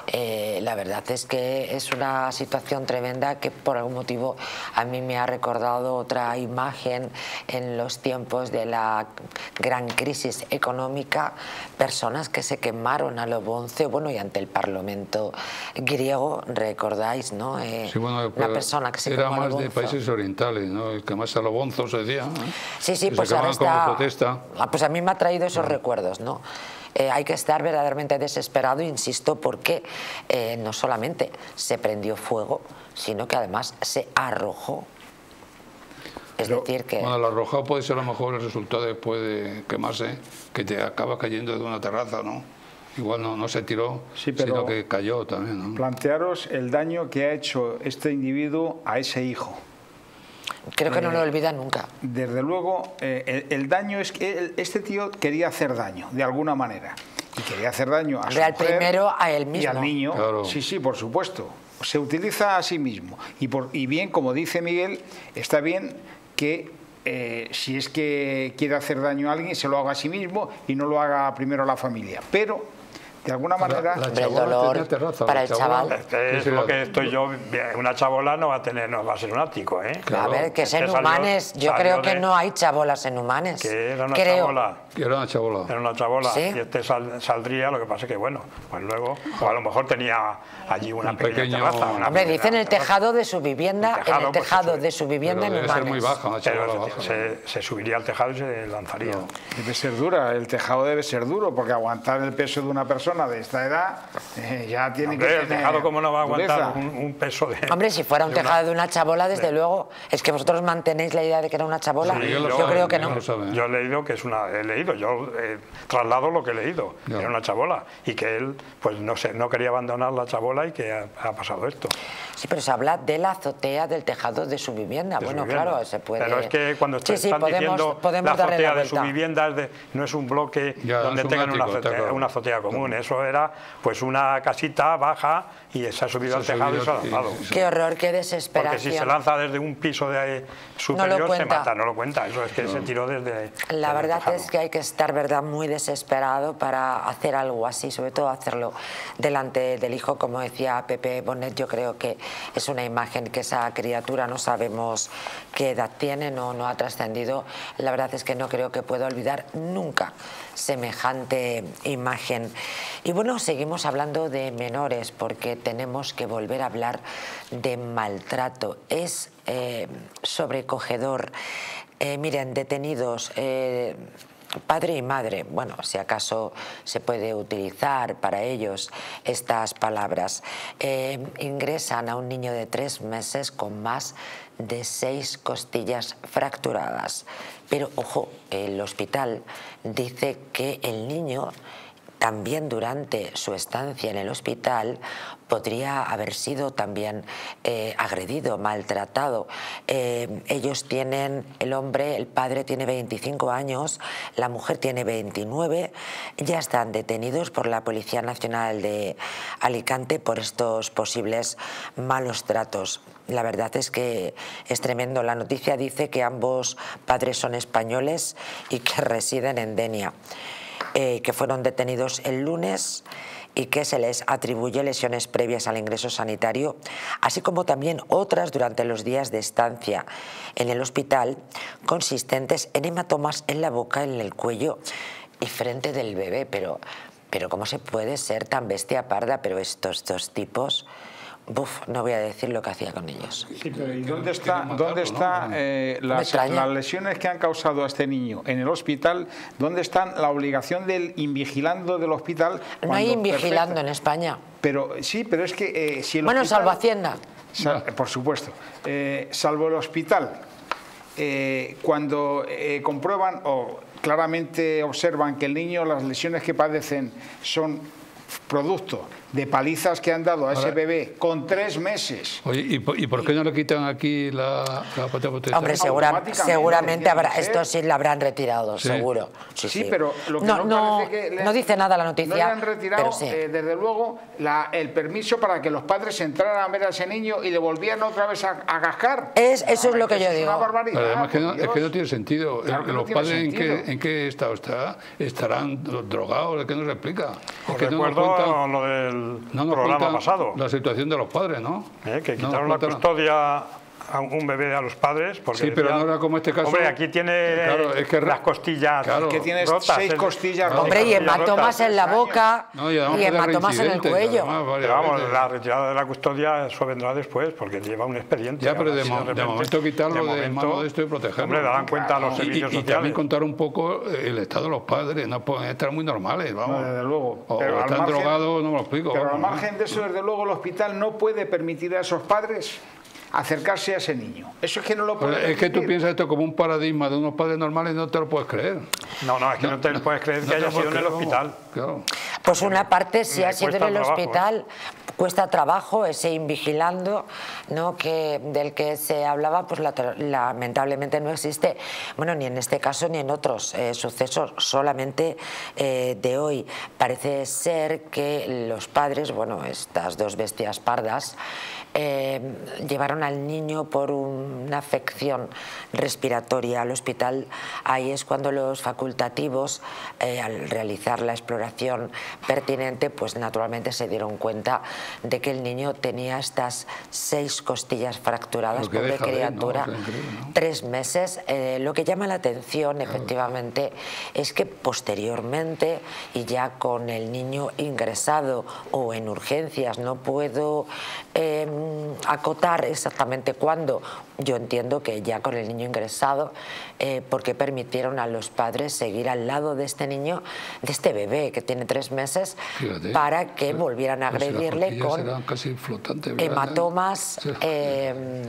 Eh, la verdad es que es una situación tremenda que por algún motivo a mí me ha recordado otra imagen en los tiempos de la gran crisis económica, personas que se quemaron a lo bonce, bueno, y ante el Parlamento griego, recordáis, ¿no? Eh, sí, bueno, una persona que se era quemó a lo más bonzo. de países orientales, ¿no? Que más a lo bonzo se decía, ¿eh? Sí, sí, que pues ahora está... protesta. Pues a mí me ha traído esos mm. recuerdos, ¿no? Eh, hay que estar verdaderamente desesperado, insisto, porque eh, no solamente se prendió fuego, sino que además se arrojó. Es Pero, decir que... Bueno, el arrojado puede ser a lo mejor el resultado después de quemarse, que te acaba cayendo de una terraza, ¿no? Igual no, no se tiró, sí, pero sino que cayó también, ¿no? Plantearos el daño que ha hecho este individuo a ese hijo. Creo que eh, no lo olvida nunca. Desde luego, eh, el, el daño es que él, este tío quería hacer daño, de alguna manera. Y quería hacer daño a su al mujer primero a él mismo. y al niño. Claro. Sí, sí, por supuesto. Se utiliza a sí mismo. Y, por, y bien, como dice Miguel, está bien que eh, si es que quiere hacer daño a alguien, se lo haga a sí mismo y no lo haga primero a la familia. Pero... de alguna manera... La, la el dolor terraza, para el chaval. Este es lo que estoy yo... Una chabola no va a tener, no va a ser un ático, ¿eh? Claro. A ver, que es en Este Humanes. Salió, yo creo de, que no hay chabolas en Humanes. Que era una creo. chabola. Que era una chabola. Era una chabola. ¿Sí? Y este sal, saldría, lo que pasa es que, bueno, pues luego... O a lo mejor tenía allí una un pequeña pequeño... terraza. Una Hombre, pequeña dice en el terraza. tejado de su vivienda, el tejado, en el tejado pues, de su vivienda en debe Humanes. Ser muy baja, una chabola Pero baja. Se, se subiría al tejado y se lanzaría. No. Debe ser dura, el tejado debe ser duro, porque aguantar el peso de una persona... persona de esta edad eh, ya tiene Hombre, que el tener tejado cómo no va a aguantar dureza. un, un peso de... Hombre, si fuera un de tejado una... de una chabola, desde de... luego, es que vosotros mantenéis la idea de que era una chabola. Sí, yo, yo, yo creo que no. Lo yo he leído que es una... He leído, yo eh, traslado lo que he leído, no. Era una chabola, y que él, pues no sé, no quería abandonar la chabola y que ha, ha pasado esto. Sí, pero se habla de la azotea del tejado de su vivienda. De bueno, su vivienda. claro, se puede... Pero es que cuando sí, sí, están podemos, diciendo podemos la darle la azotea de su vuelta. vivienda es de, no es un bloque Ya, donde es un tengan ático, una, azotea, claro. una azotea común. Eso era pues una casita baja y se ha subido Se al ha tejado y se ha subido, lanzado. sí, sí. Qué horror, qué desesperación. Porque si se lanza desde un piso de superior No lo se cuenta. mata, no lo cuenta. Eso es que no. se tiró desde La desde verdad el tejado. es que hay que estar, verdad, muy desesperado para hacer algo así, sobre todo hacerlo delante del hijo, como decía Pepe Bonet. Yo creo que es una imagen que esa criatura no sabemos qué edad tiene, no, no ha trascendido. La verdad es que no creo que pueda olvidar nunca semejante imagen. Y bueno, seguimos hablando de menores porque tenemos que volver a hablar de maltrato. Es eh, sobrecogedor. Eh, miren, detenidos... Eh, padre y madre, bueno, si acaso se puede utilizar para ellos estas palabras, eh, ingresan a un niño de tres meses con más de seis costillas fracturadas. Pero, ojo, el hospital dice que el niño también durante su estancia en el hospital podría haber sido también eh, agredido, maltratado. Eh, ellos tienen, el hombre, el padre tiene veinticinco años, la mujer tiene veintinueve, ya están detenidos por la Policía Nacional de Alicante por estos posibles malos tratos. La verdad es que es tremendo. La noticia dice que ambos padres son españoles y que residen en Denia. Eh, que fueron detenidos el lunes y que se les atribuye lesiones previas al ingreso sanitario, así como también otras durante los días de estancia en el hospital, consistentes en hematomas en la boca, en el cuello y frente del bebé. Pero, pero ¿cómo se puede ser tan bestia parda? Pero estos dos tipos... Buf, no voy a decir lo que hacía con ellos. Sí, pero ¿y dónde está, dónde está eh, las, las lesiones que han causado a este niño en el hospital? ¿Dónde están la obligación del invigilando del hospital? No hay invigilando perfecto. En España. Pero sí, pero es que eh, si el bueno, hospital, salvo Hacienda. Sal, por supuesto. Eh, salvo el hospital, eh, cuando eh, comprueban o claramente observan que el niño, las lesiones que padecen son producto de palizas que han dado a ese bebé con tres meses. Oye, ¿y por, ¿y por qué no le quitan aquí la, la patria potestad? Hombre, segura, seguramente habrá, esto sí la habrán retirado, sí. seguro. Sí, sí, sí, pero lo que no, no, no, parece que le, no dice nada la noticia. No le han retirado, pero sí. eh, desde luego, la, el permiso para que los padres entraran a ver a ese niño y le volvieran otra vez a, a cascar. Es, eso es lo que eso yo es digo. Una barbaridad, pero además que no, es que no tiene sentido. Claro que los no tiene padres en sentido. qué, en qué estado está, estarán drogados, es que no se explica. Es Os que no recuerdo nos cuentan, lo del no nos programa cuentan pasado. La situación de los padres, ¿no? ¿Eh? Que no quitaron la custodia a un bebé a los padres. Porque sí, pero decían, no era como este caso. Hombre, aquí tiene claro, es que, las costillas claro, que tienes rotas. seis costillas rotas. Hombre, y hematomas en la boca no, y, y hematomas en el cuello. Además, pero vamos, veces. la retirada de la custodia, eso vendrá después, porque lleva un expediente. Ya, pero de, de, mo repente, de momento quitarlo de, momento, de mano de esto y protegerlo. Hombre, darán cuenta a los y, servicios y, sociales. Y también contar un poco el estado de los padres, no pueden estar muy normales, vamos. No, desde luego. O, pero o están margen, drogados, no me lo explico. Pero vamos, al margen de eso, desde luego, el hospital no puede permitir a esos padres acercarse a ese niño. Eso es que no lo puede permitir. Es que tú piensas esto como un paradigma de unos padres normales y no te lo puedes creer. No, no, es que no, no te lo puedes creer no que haya sido en el hospital. Claro. Pues una parte sí ha sido en el trabajo, hospital. ¿eh? Cuesta trabajo ese invigilando, ¿no? Que, del que se hablaba, pues la, lamentablemente no existe. Bueno, ni en este caso ni en otros eh, sucesos, solamente eh, de hoy. Parece ser que los padres, bueno, estas dos bestias pardas, eh, llevaron al niño por una afección respiratoria al hospital. Ahí es cuando los facultativos, eh, al realizar la exploración pertinente, pues naturalmente se dieron cuenta de que el niño tenía estas seis costillas fracturadas, pobre criatura, ver, ¿no? O sea, increíble, ¿no? tres meses. Eh, lo que llama la atención, claro, efectivamente, es que posteriormente, y ya con el niño ingresado o en urgencias, no puedo eh, acotar exactamente cuándo, yo entiendo que ya con el niño ingresado, eh, porque permitieron a los padres seguir al lado de este niño, de este bebé que tiene tres meses, fíjate, para que pero, volvieran a agredirle con casi flotante, hematomas, eh,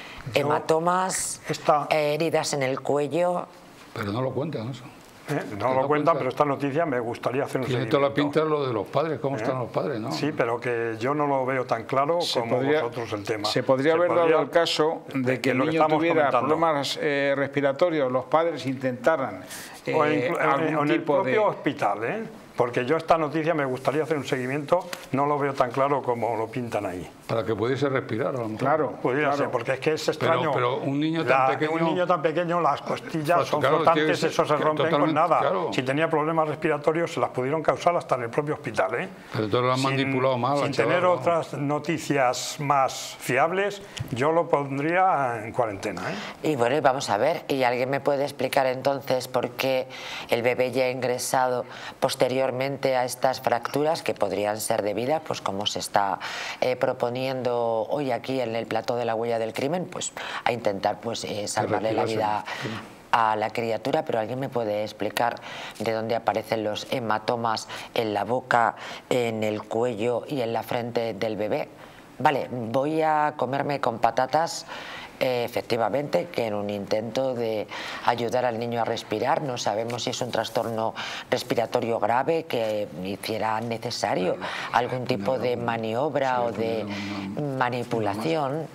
hematomas, esta... eh, heridas en el cuello. Pero no lo cuentan eso. Eh, no lo cuentan, pero esta noticia me gustaría hacer un seguimiento. Y toda la pinta es lo de los padres, cómo eh, están los padres, ¿no? Sí, pero que yo no lo veo tan claro se como podría, vosotros el tema. Se podría se haber podría, dado el caso de que el niño tuviera comentando. problemas eh, respiratorios, los padres intentaran eh, o en, algún en, en tipo el propio de... hospital, ¿eh? Porque yo esta noticia me gustaría hacer un seguimiento, no lo veo tan claro como lo pintan ahí. Para que pudiese respirar, a lo mejor. Claro, pudiera claro. ser, porque es que es extraño. Pero, pero un niño tan la, pequeño... Un niño tan pequeño, las costillas pues, son claro, flotantes, ser, eso se rompen con nada. Claro. Si tenía problemas respiratorios, se las pudieron causar hasta en el propio hospital, ¿eh? Pero todos lo han sin, manipulado mal. Sin chaval, tener ¿no? otras noticias más fiables, yo lo pondría en cuarentena, ¿eh? Y bueno, vamos a ver, ¿y alguien me puede explicar entonces por qué el bebé ya ingresado posteriormente a esta fracturas que podrían ser debidas, pues como se está eh, proponiendo hoy aquí en el plató de la huella del crimen, pues a intentar pues eh, salvarle la vida a la criatura? Pero alguien me puede explicar de dónde aparecen los hematomas en la boca, en el cuello y en la frente del bebé. Vale, voy a comerme con patatas. Eh, efectivamente, que en un intento de ayudar al niño a respirar, no sabemos si es un trastorno respiratorio grave que hiciera necesario algún tipo de maniobra o de manipulación,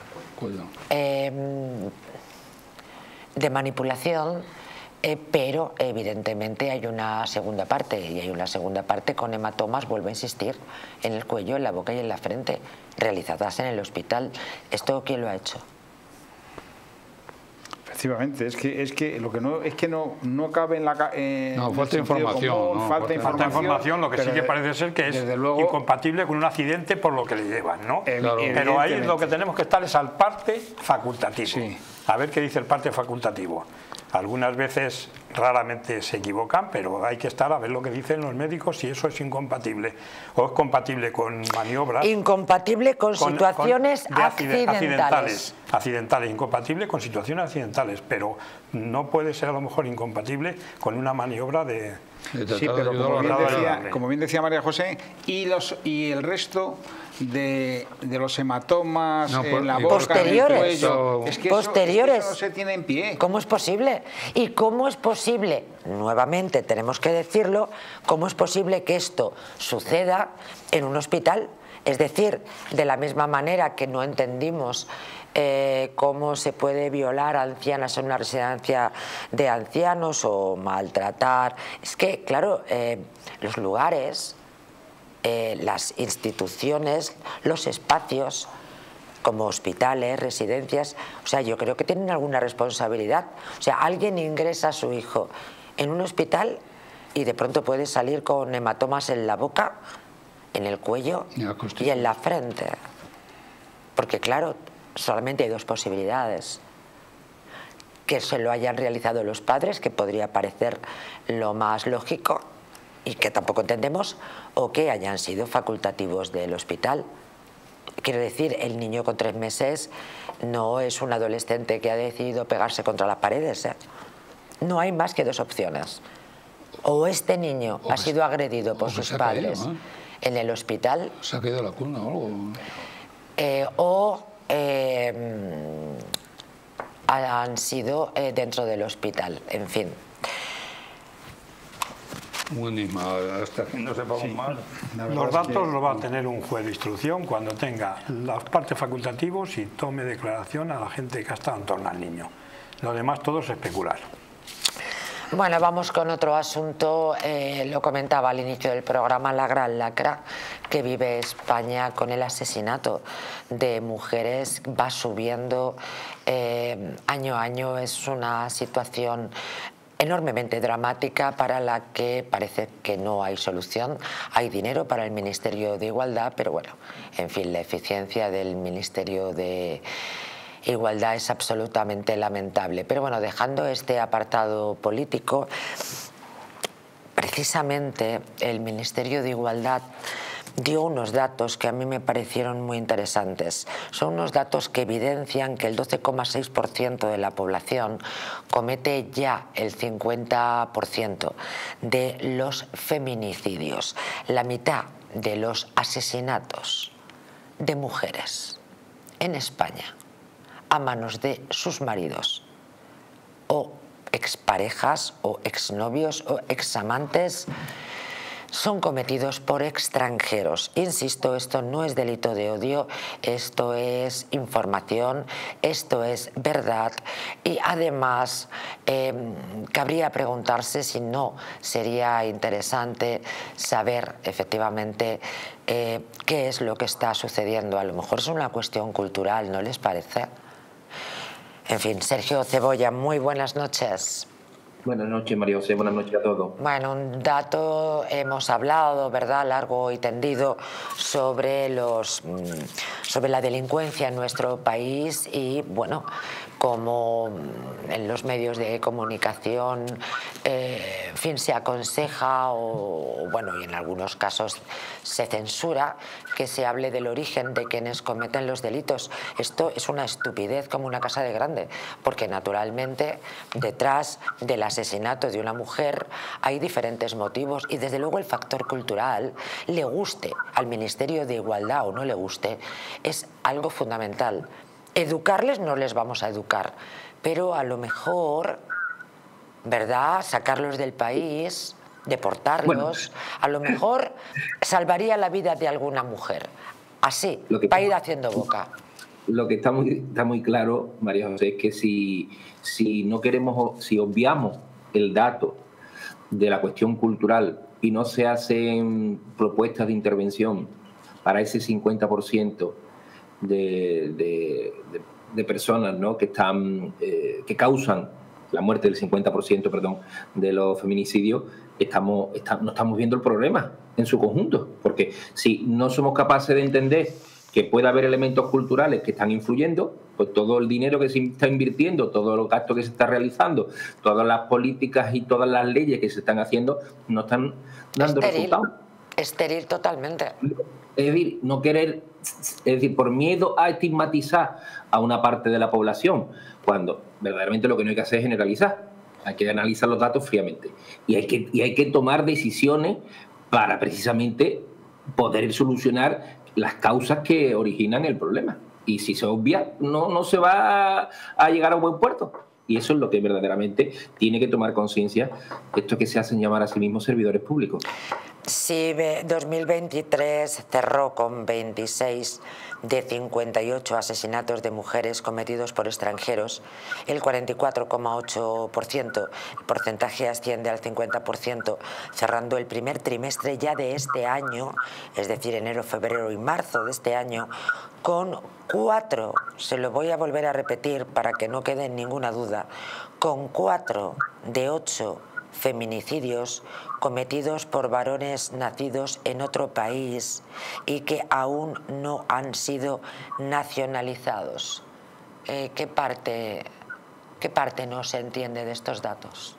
eh, de manipulación, eh, pero evidentemente hay una segunda parte, y hay una segunda parte con hematomas, vuelvo a insistir, en el cuello, en la boca y en la frente, realizadas en el hospital. ¿Esto quién lo ha hecho? Efectivamente, es que es que lo que no es que no no cabe en la eh, no falta información, común, no, falta, falta información, información, lo que sí que parece ser que es luego, incompatible con un accidente por lo que le llevan, ¿no? Claro. Pero ahí lo que tenemos que estar es al parte facultativo. Sí. A ver qué dice el parte facultativo. Algunas veces, raramente se equivocan, pero hay que estar a ver lo que dicen los médicos si eso es incompatible o es compatible con maniobras. Incompatible con, con situaciones con, accidentales. accidentales. Accidentales, incompatible con situaciones accidentales, pero no puede ser a lo mejor incompatible con una maniobra de... Sí, pero como bien, decía, como bien decía María José, y, los, y el resto de, de los hematomas no, en la boca, posteriores, en el cuello, es que posteriores. Eso, es que eso no se tiene en pie. ¿Cómo es posible? ¿Y cómo es posible, nuevamente tenemos que decirlo, cómo es posible que esto suceda en un hospital? Es decir, de la misma manera que no entendimos Eh, cómo se puede violar a ancianas en una residencia de ancianos o maltratar. Es que, claro, eh, los lugares, eh, las instituciones, los espacios, como hospitales, residencias, o sea, yo creo que tienen alguna responsabilidad. O sea, alguien ingresa a su hijo en un hospital y de pronto puede salir con hematomas en la boca, en el cuello y en la frente. Porque, claro, solamente hay dos posibilidades: que se lo hayan realizado los padres, que podría parecer lo más lógico y que tampoco entendemos, o que hayan sido facultativos del hospital. Quiero decir, el niño con tres meses no es un adolescente que ha decidido pegarse contra las paredes, ¿eh? No hay más que dos opciones: o este niño o ha sido agredido por sus padres caído, ¿eh? en el hospital, se ha caído la cuna o algo, eh, o Eh, han sido eh, dentro del hospital, en fin. Buenísimo, hasta que no sepamos sí. mal. Los datos los va a tener un juez de instrucción cuando tenga las partes facultativos y tome declaración a la gente que ha estado en torno al niño. Lo demás todo es especular. Bueno, vamos con otro asunto. Eh, lo comentaba al inicio del programa, la gran lacra que vive España con el asesinato de mujeres va subiendo eh, año a año. Es una situación enormemente dramática para la que parece que no hay solución. Hay dinero para el Ministerio de Igualdad, pero bueno, en fin, la eficiencia del Ministerio de Igualdad es absolutamente lamentable. Pero bueno, dejando este apartado político, precisamente el Ministerio de Igualdad dio unos datos que a mí me parecieron muy interesantes. Son unos datos que evidencian que el doce coma seis por ciento de la población comete ya el cincuenta por ciento de los feminicidios, la mitad de los asesinatos de mujeres en España a manos de sus maridos o exparejas o exnovios o examantes son cometidos por extranjeros. Insisto, esto no es delito de odio, esto es información, esto es verdad y además eh, cabría preguntarse si no sería interesante saber efectivamente eh, qué es lo que está sucediendo. A lo mejor es una cuestión cultural, ¿no les parece? En fin, Sergio Cebolla, muy buenas noches. Buenas noches, María José, buenas noches a todos. Bueno, un dato, hemos hablado, ¿verdad?, largo y tendido sobre, los, sobre la delincuencia en nuestro país y, bueno, como en los medios de comunicación, eh, en fin, se aconseja o, bueno, y en algunos casos se censura que se hable del origen de quienes cometen los delitos. Esto es una estupidez como una casa de grande, porque naturalmente detrás de las asesinato de una mujer hay diferentes motivos y desde luego el factor cultural, le guste al Ministerio de Igualdad o no le guste, es algo fundamental. Educarles no les vamos a educar, pero a lo mejor, ¿verdad?, sacarlos del país, deportarlos, bueno, a lo mejor salvaría la vida de alguna mujer. Así, para ir haciendo boca. Lo que está muy, está muy claro, María José, es que si, si no queremos, si obviamos el dato de la cuestión cultural y no se hacen propuestas de intervención para ese cincuenta por ciento de, de, de, de personas, ¿no?, que, están, eh, que causan la muerte del cincuenta por ciento, perdón, de los feminicidios, estamos, está, no estamos viendo el problema en su conjunto. Porque si no somos capaces de entender que puede haber elementos culturales que están influyendo, pues todo el dinero que se está invirtiendo, todos los gastos que se está realizando, todas las políticas y todas las leyes que se están haciendo no están dando Estéril. resultados. Estéril totalmente. Es decir, no querer, es decir, por miedo a estigmatizar a una parte de la población, cuando verdaderamente lo que no hay que hacer es generalizar. Hay que analizar los datos fríamente y hay que, y hay que tomar decisiones para precisamente poder solucionar las causas que originan el problema. Y si se obvia, no, no se va a, a llegar a un buen puerto. Y eso es lo que verdaderamente tiene que tomar conciencia esto que se hacen llamar a sí mismos servidores públicos. Si dos mil veintitrés cerró con veintiséis de cincuenta y ocho asesinatos de mujeres cometidos por extranjeros, el cuarenta y cuatro coma ocho por ciento, el porcentaje asciende al cincuenta por ciento, cerrando el primer trimestre ya de este año, es decir, enero, febrero y marzo de este año, con cuatro, se lo voy a volver a repetir para que no quede ninguna duda, con cuatro de ocho feminicidios cometidos por varones nacidos en otro país y que aún no han sido nacionalizados. Eh, ¿qué parte, qué parte no se entiende de estos datos?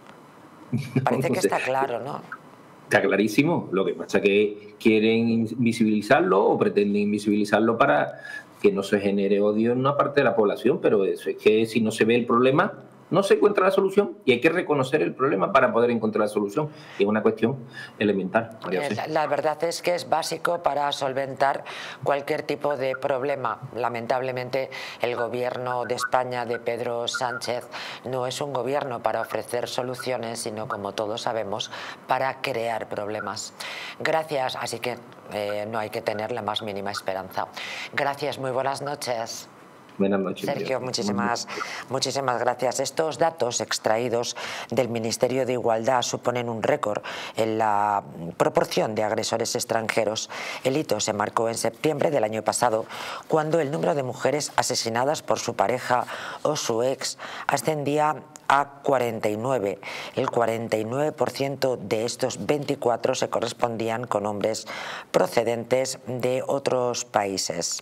Parece que está claro, ¿no? Está clarísimo. Lo que pasa es que quieren invisibilizarlo o pretenden invisibilizarlo para que no se genere odio en una parte de la población, pero eso es que si no se ve el problema, no se encuentra la solución y hay que reconocer el problema para poder encontrar la solución. Y es una cuestión elemental. La, la verdad es que es básico para solventar cualquier tipo de problema. Lamentablemente, el gobierno de España de Pedro Sánchez no es un gobierno para ofrecer soluciones, sino, como todos sabemos, para crear problemas. Gracias, así que eh, no hay que tener la más mínima esperanza. Gracias, muy buenas noches. Buenas noches. Sergio, muchísimas, muchísimas gracias. Estos datos extraídos del Ministerio de Igualdad suponen un récord en la proporción de agresores extranjeros. El hito se marcó en septiembre del año pasado, cuando el número de mujeres asesinadas por su pareja o su ex ascendía a cuarenta y nueve. El cuarenta y nueve por ciento de estos veinticuatro se correspondían con hombres procedentes de otros países.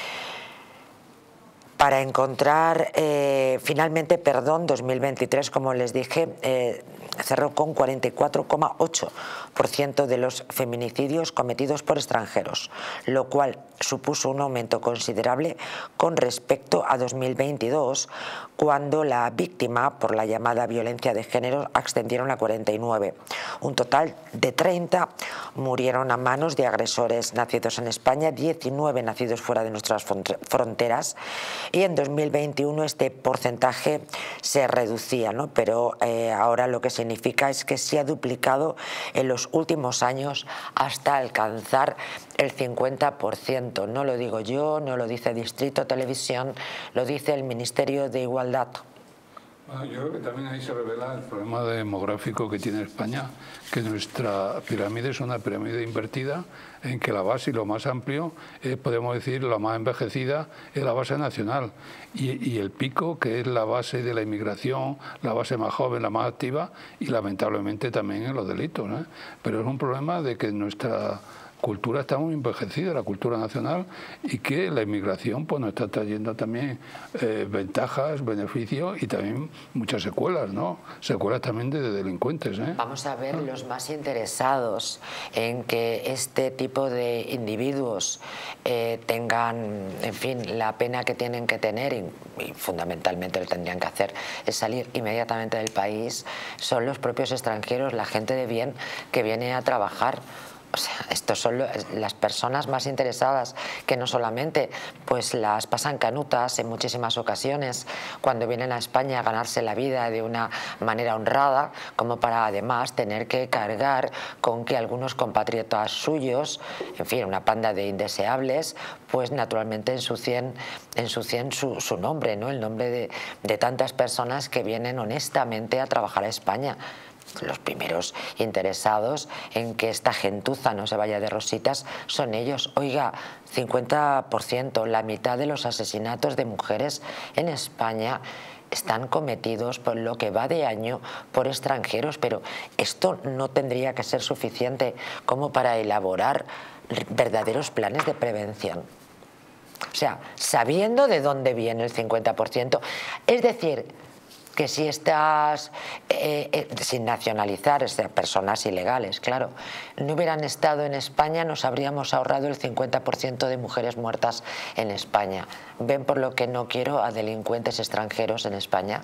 Para encontrar, eh, finalmente, perdón, dos mil veintitrés, como les dije, eh, cerró con cuarenta y cuatro coma ocho por ciento de los feminicidios cometidos por extranjeros, lo cual supuso un aumento considerable con respecto a dos mil veintidós, cuando la víctima por la llamada violencia de género ascendieron a cuarenta y nueve. Un total de treinta murieron a manos de agresores nacidos en España, diecinueve nacidos fuera de nuestras fronteras, y en dos mil veintiuno este porcentaje se reducía, ¿no? Pero eh, ahora lo que significa es que se ha duplicado en los últimos años hasta alcanzar el cincuenta por ciento. No lo digo yo, no lo dice Distrito Televisión, lo dice el Ministerio de Igualdad. Bueno, yo creo que también ahí se revela el problema demográfico que tiene España, que nuestra pirámide es una pirámide invertida, en que la base y lo más amplio, eh, podemos decir, la más envejecida es la base nacional, y, y el pico, que es la base de la inmigración, la base más joven, la más activa, y lamentablemente también en los delitos, ¿eh? Pero es un problema de que nuestra cultura está muy envejecida, la cultura nacional, y que la inmigración pues nos está trayendo también eh, ventajas, beneficios y también muchas secuelas, ¿no? Secuelas también de, de delincuentes, ¿eh? Vamos a ver los más interesados en que este tipo de individuos eh, tengan, en fin, la pena que tienen que tener, y, y fundamentalmente lo tendrían que hacer, es salir inmediatamente del país, son los propios extranjeros, la gente de bien que viene a trabajar. O sea, estos son las personas más interesadas, que no solamente pues las pasan canutas en muchísimas ocasiones cuando vienen a España a ganarse la vida de una manera honrada, como para además tener que cargar con que algunos compatriotas suyos, en fin, una panda de indeseables, pues naturalmente ensucien, ensucien su, su nombre, ¿no? El nombre de, de tantas personas que vienen honestamente a trabajar a España. Los primeros interesados en que esta gentuza no se vaya de rositas son ellos. Oiga, cincuenta por ciento, la mitad de los asesinatos de mujeres en España están cometidos, por lo que va de año, por extranjeros, pero esto no tendría que ser suficiente como para elaborar verdaderos planes de prevención. O sea, sabiendo de dónde viene el cincuenta por ciento, es decir, que si estás, eh, eh, sin nacionalizar, es decir, personas ilegales, claro, no hubieran estado en España, nos habríamos ahorrado el cincuenta por ciento de mujeres muertas en España. ¿Ven por lo que no quiero a delincuentes extranjeros en España?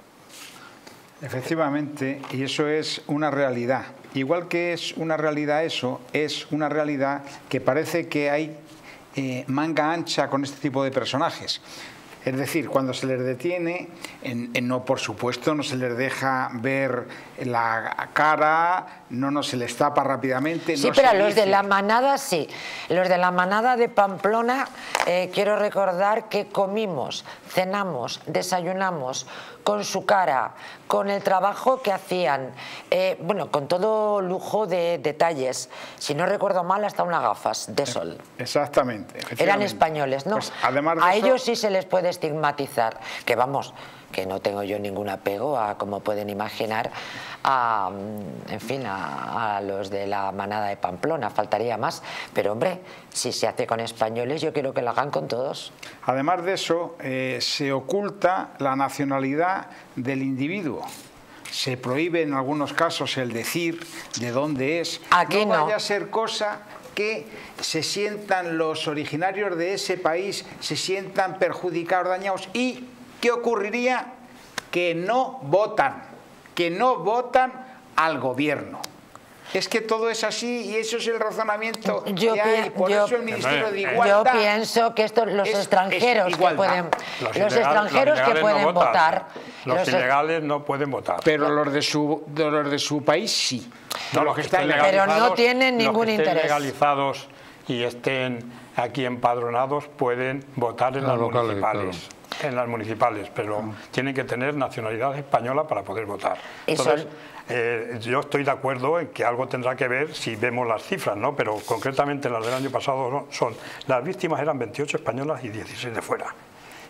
Efectivamente, y eso es una realidad. Igual que es una realidad eso, es una realidad que parece que hay eh, manga ancha con este tipo de personajes. Es decir, cuando se les detiene, en, en, no, por supuesto, no se les deja ver la cara, no, no se les tapa rápidamente. Sí, no pero se los dice. de la manada sí. Los de la manada de Pamplona, eh, quiero recordar que comimos, cenamos, desayunamos con su cara, con el trabajo que hacían, eh, bueno, con todo lujo de detalles. Si no recuerdo mal, hasta unas gafas de sol. Exactamente. Eran españoles, ¿no? Pues, además de a eso, ellos sí se les puede estigmatizar, que vamos, que no tengo yo ningún apego a, como pueden imaginar, a, en fin, a, a los de la manada de Pamplona, faltaría más, pero hombre, si se hace con españoles, yo quiero que lo hagan con todos. Además de eso, eh, se oculta la nacionalidad del individuo. Se prohíbe en algunos casos el decir de dónde es. Aquí no. No vaya a ser cosa que se sientan los originarios de ese país, se sientan perjudicados, dañados. ¿Y qué ocurriría? Que no votan, que no votan al gobierno. Es que todo es así y eso es el razonamiento yo que hay. Por yo, eso el Ministerio de Yo Igualdad... pienso que estos, los es, extranjeros es que pueden, los, los ilegal, extranjeros los que pueden no votar, los, los ilegales no pueden votar. Pero los de su, de los de su país sí. No, los que estén legalizados, pero no tienen ningún los que estén interés. legalizados y estén aquí empadronados pueden votar en ah, las locales, municipales. Claro. En las municipales, pero ah. tienen que tener nacionalidad española para poder votar. Entonces, eh, yo estoy de acuerdo en que algo tendrá que ver si vemos las cifras, ¿no? Pero concretamente las del año pasado son, son las víctimas eran veintiocho españolas y dieciséis de fuera.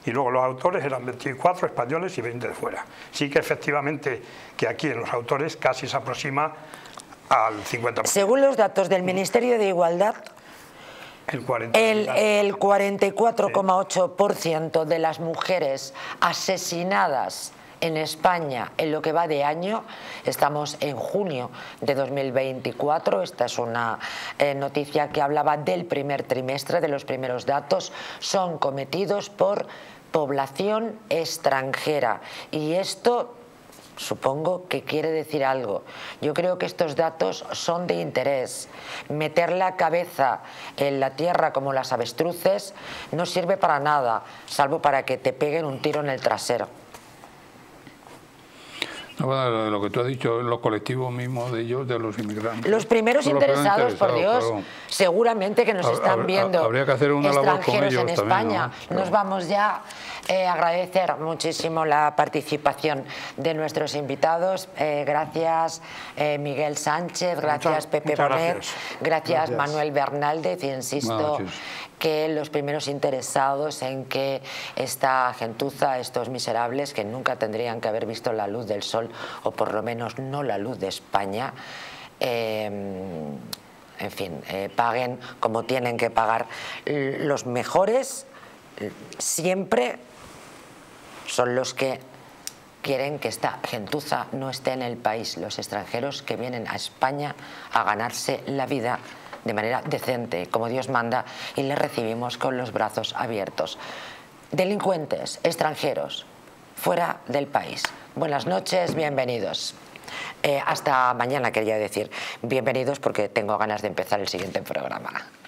y luego los autores eran veinticuatro españoles y veinte de fuera. Sí que efectivamente que aquí en los autores casi se aproxima al cincuenta por ciento. Según los datos del Ministerio de Igualdad, el, cuarenta, el, el cuarenta y cuatro coma ocho por ciento de las mujeres asesinadas en España en lo que va de año, estamos en junio de dos mil veinticuatro, esta es una eh, noticia que hablaba del primer trimestre, de los primeros datos, son cometidos por población extranjera, y esto supongo que quiere decir algo. Yo creo que estos datos son de interés. Meter la cabeza en la tierra como las avestruces no sirve para nada, salvo para que te peguen un tiro en el trasero. No, bueno, lo que tú has dicho, los colectivos mismos de ellos, de los inmigrantes. Los primeros los interesados, por Dios, claro. Seguramente que nos están viendo habría que hacer una extranjeros labor con en ellos España. también, ¿no? Claro. Nos vamos ya eh, a agradecer muchísimo la participación de nuestros invitados. Eh, gracias eh, Miguel Sánchez, gracias muchas, Pepe muchas Bonet, gracias. gracias, gracias Manuel Bernaldez, y insisto Gracias. que los primeros interesados en que esta gentuza, estos miserables que nunca tendrían que haber visto la luz del sol, o por lo menos no la luz de España, eh, en fin, eh, paguen como tienen que pagar. Los mejores siempre son los que quieren que esta gentuza no esté en el país, los extranjeros que vienen a España a ganarse la vida de manera decente, como Dios manda, y les recibimos con los brazos abiertos. Delincuentes, extranjeros, fuera del país. Buenas noches, bienvenidos. Eh, hasta mañana, quería decir. Bienvenidos porque tengo ganas de empezar el siguiente programa.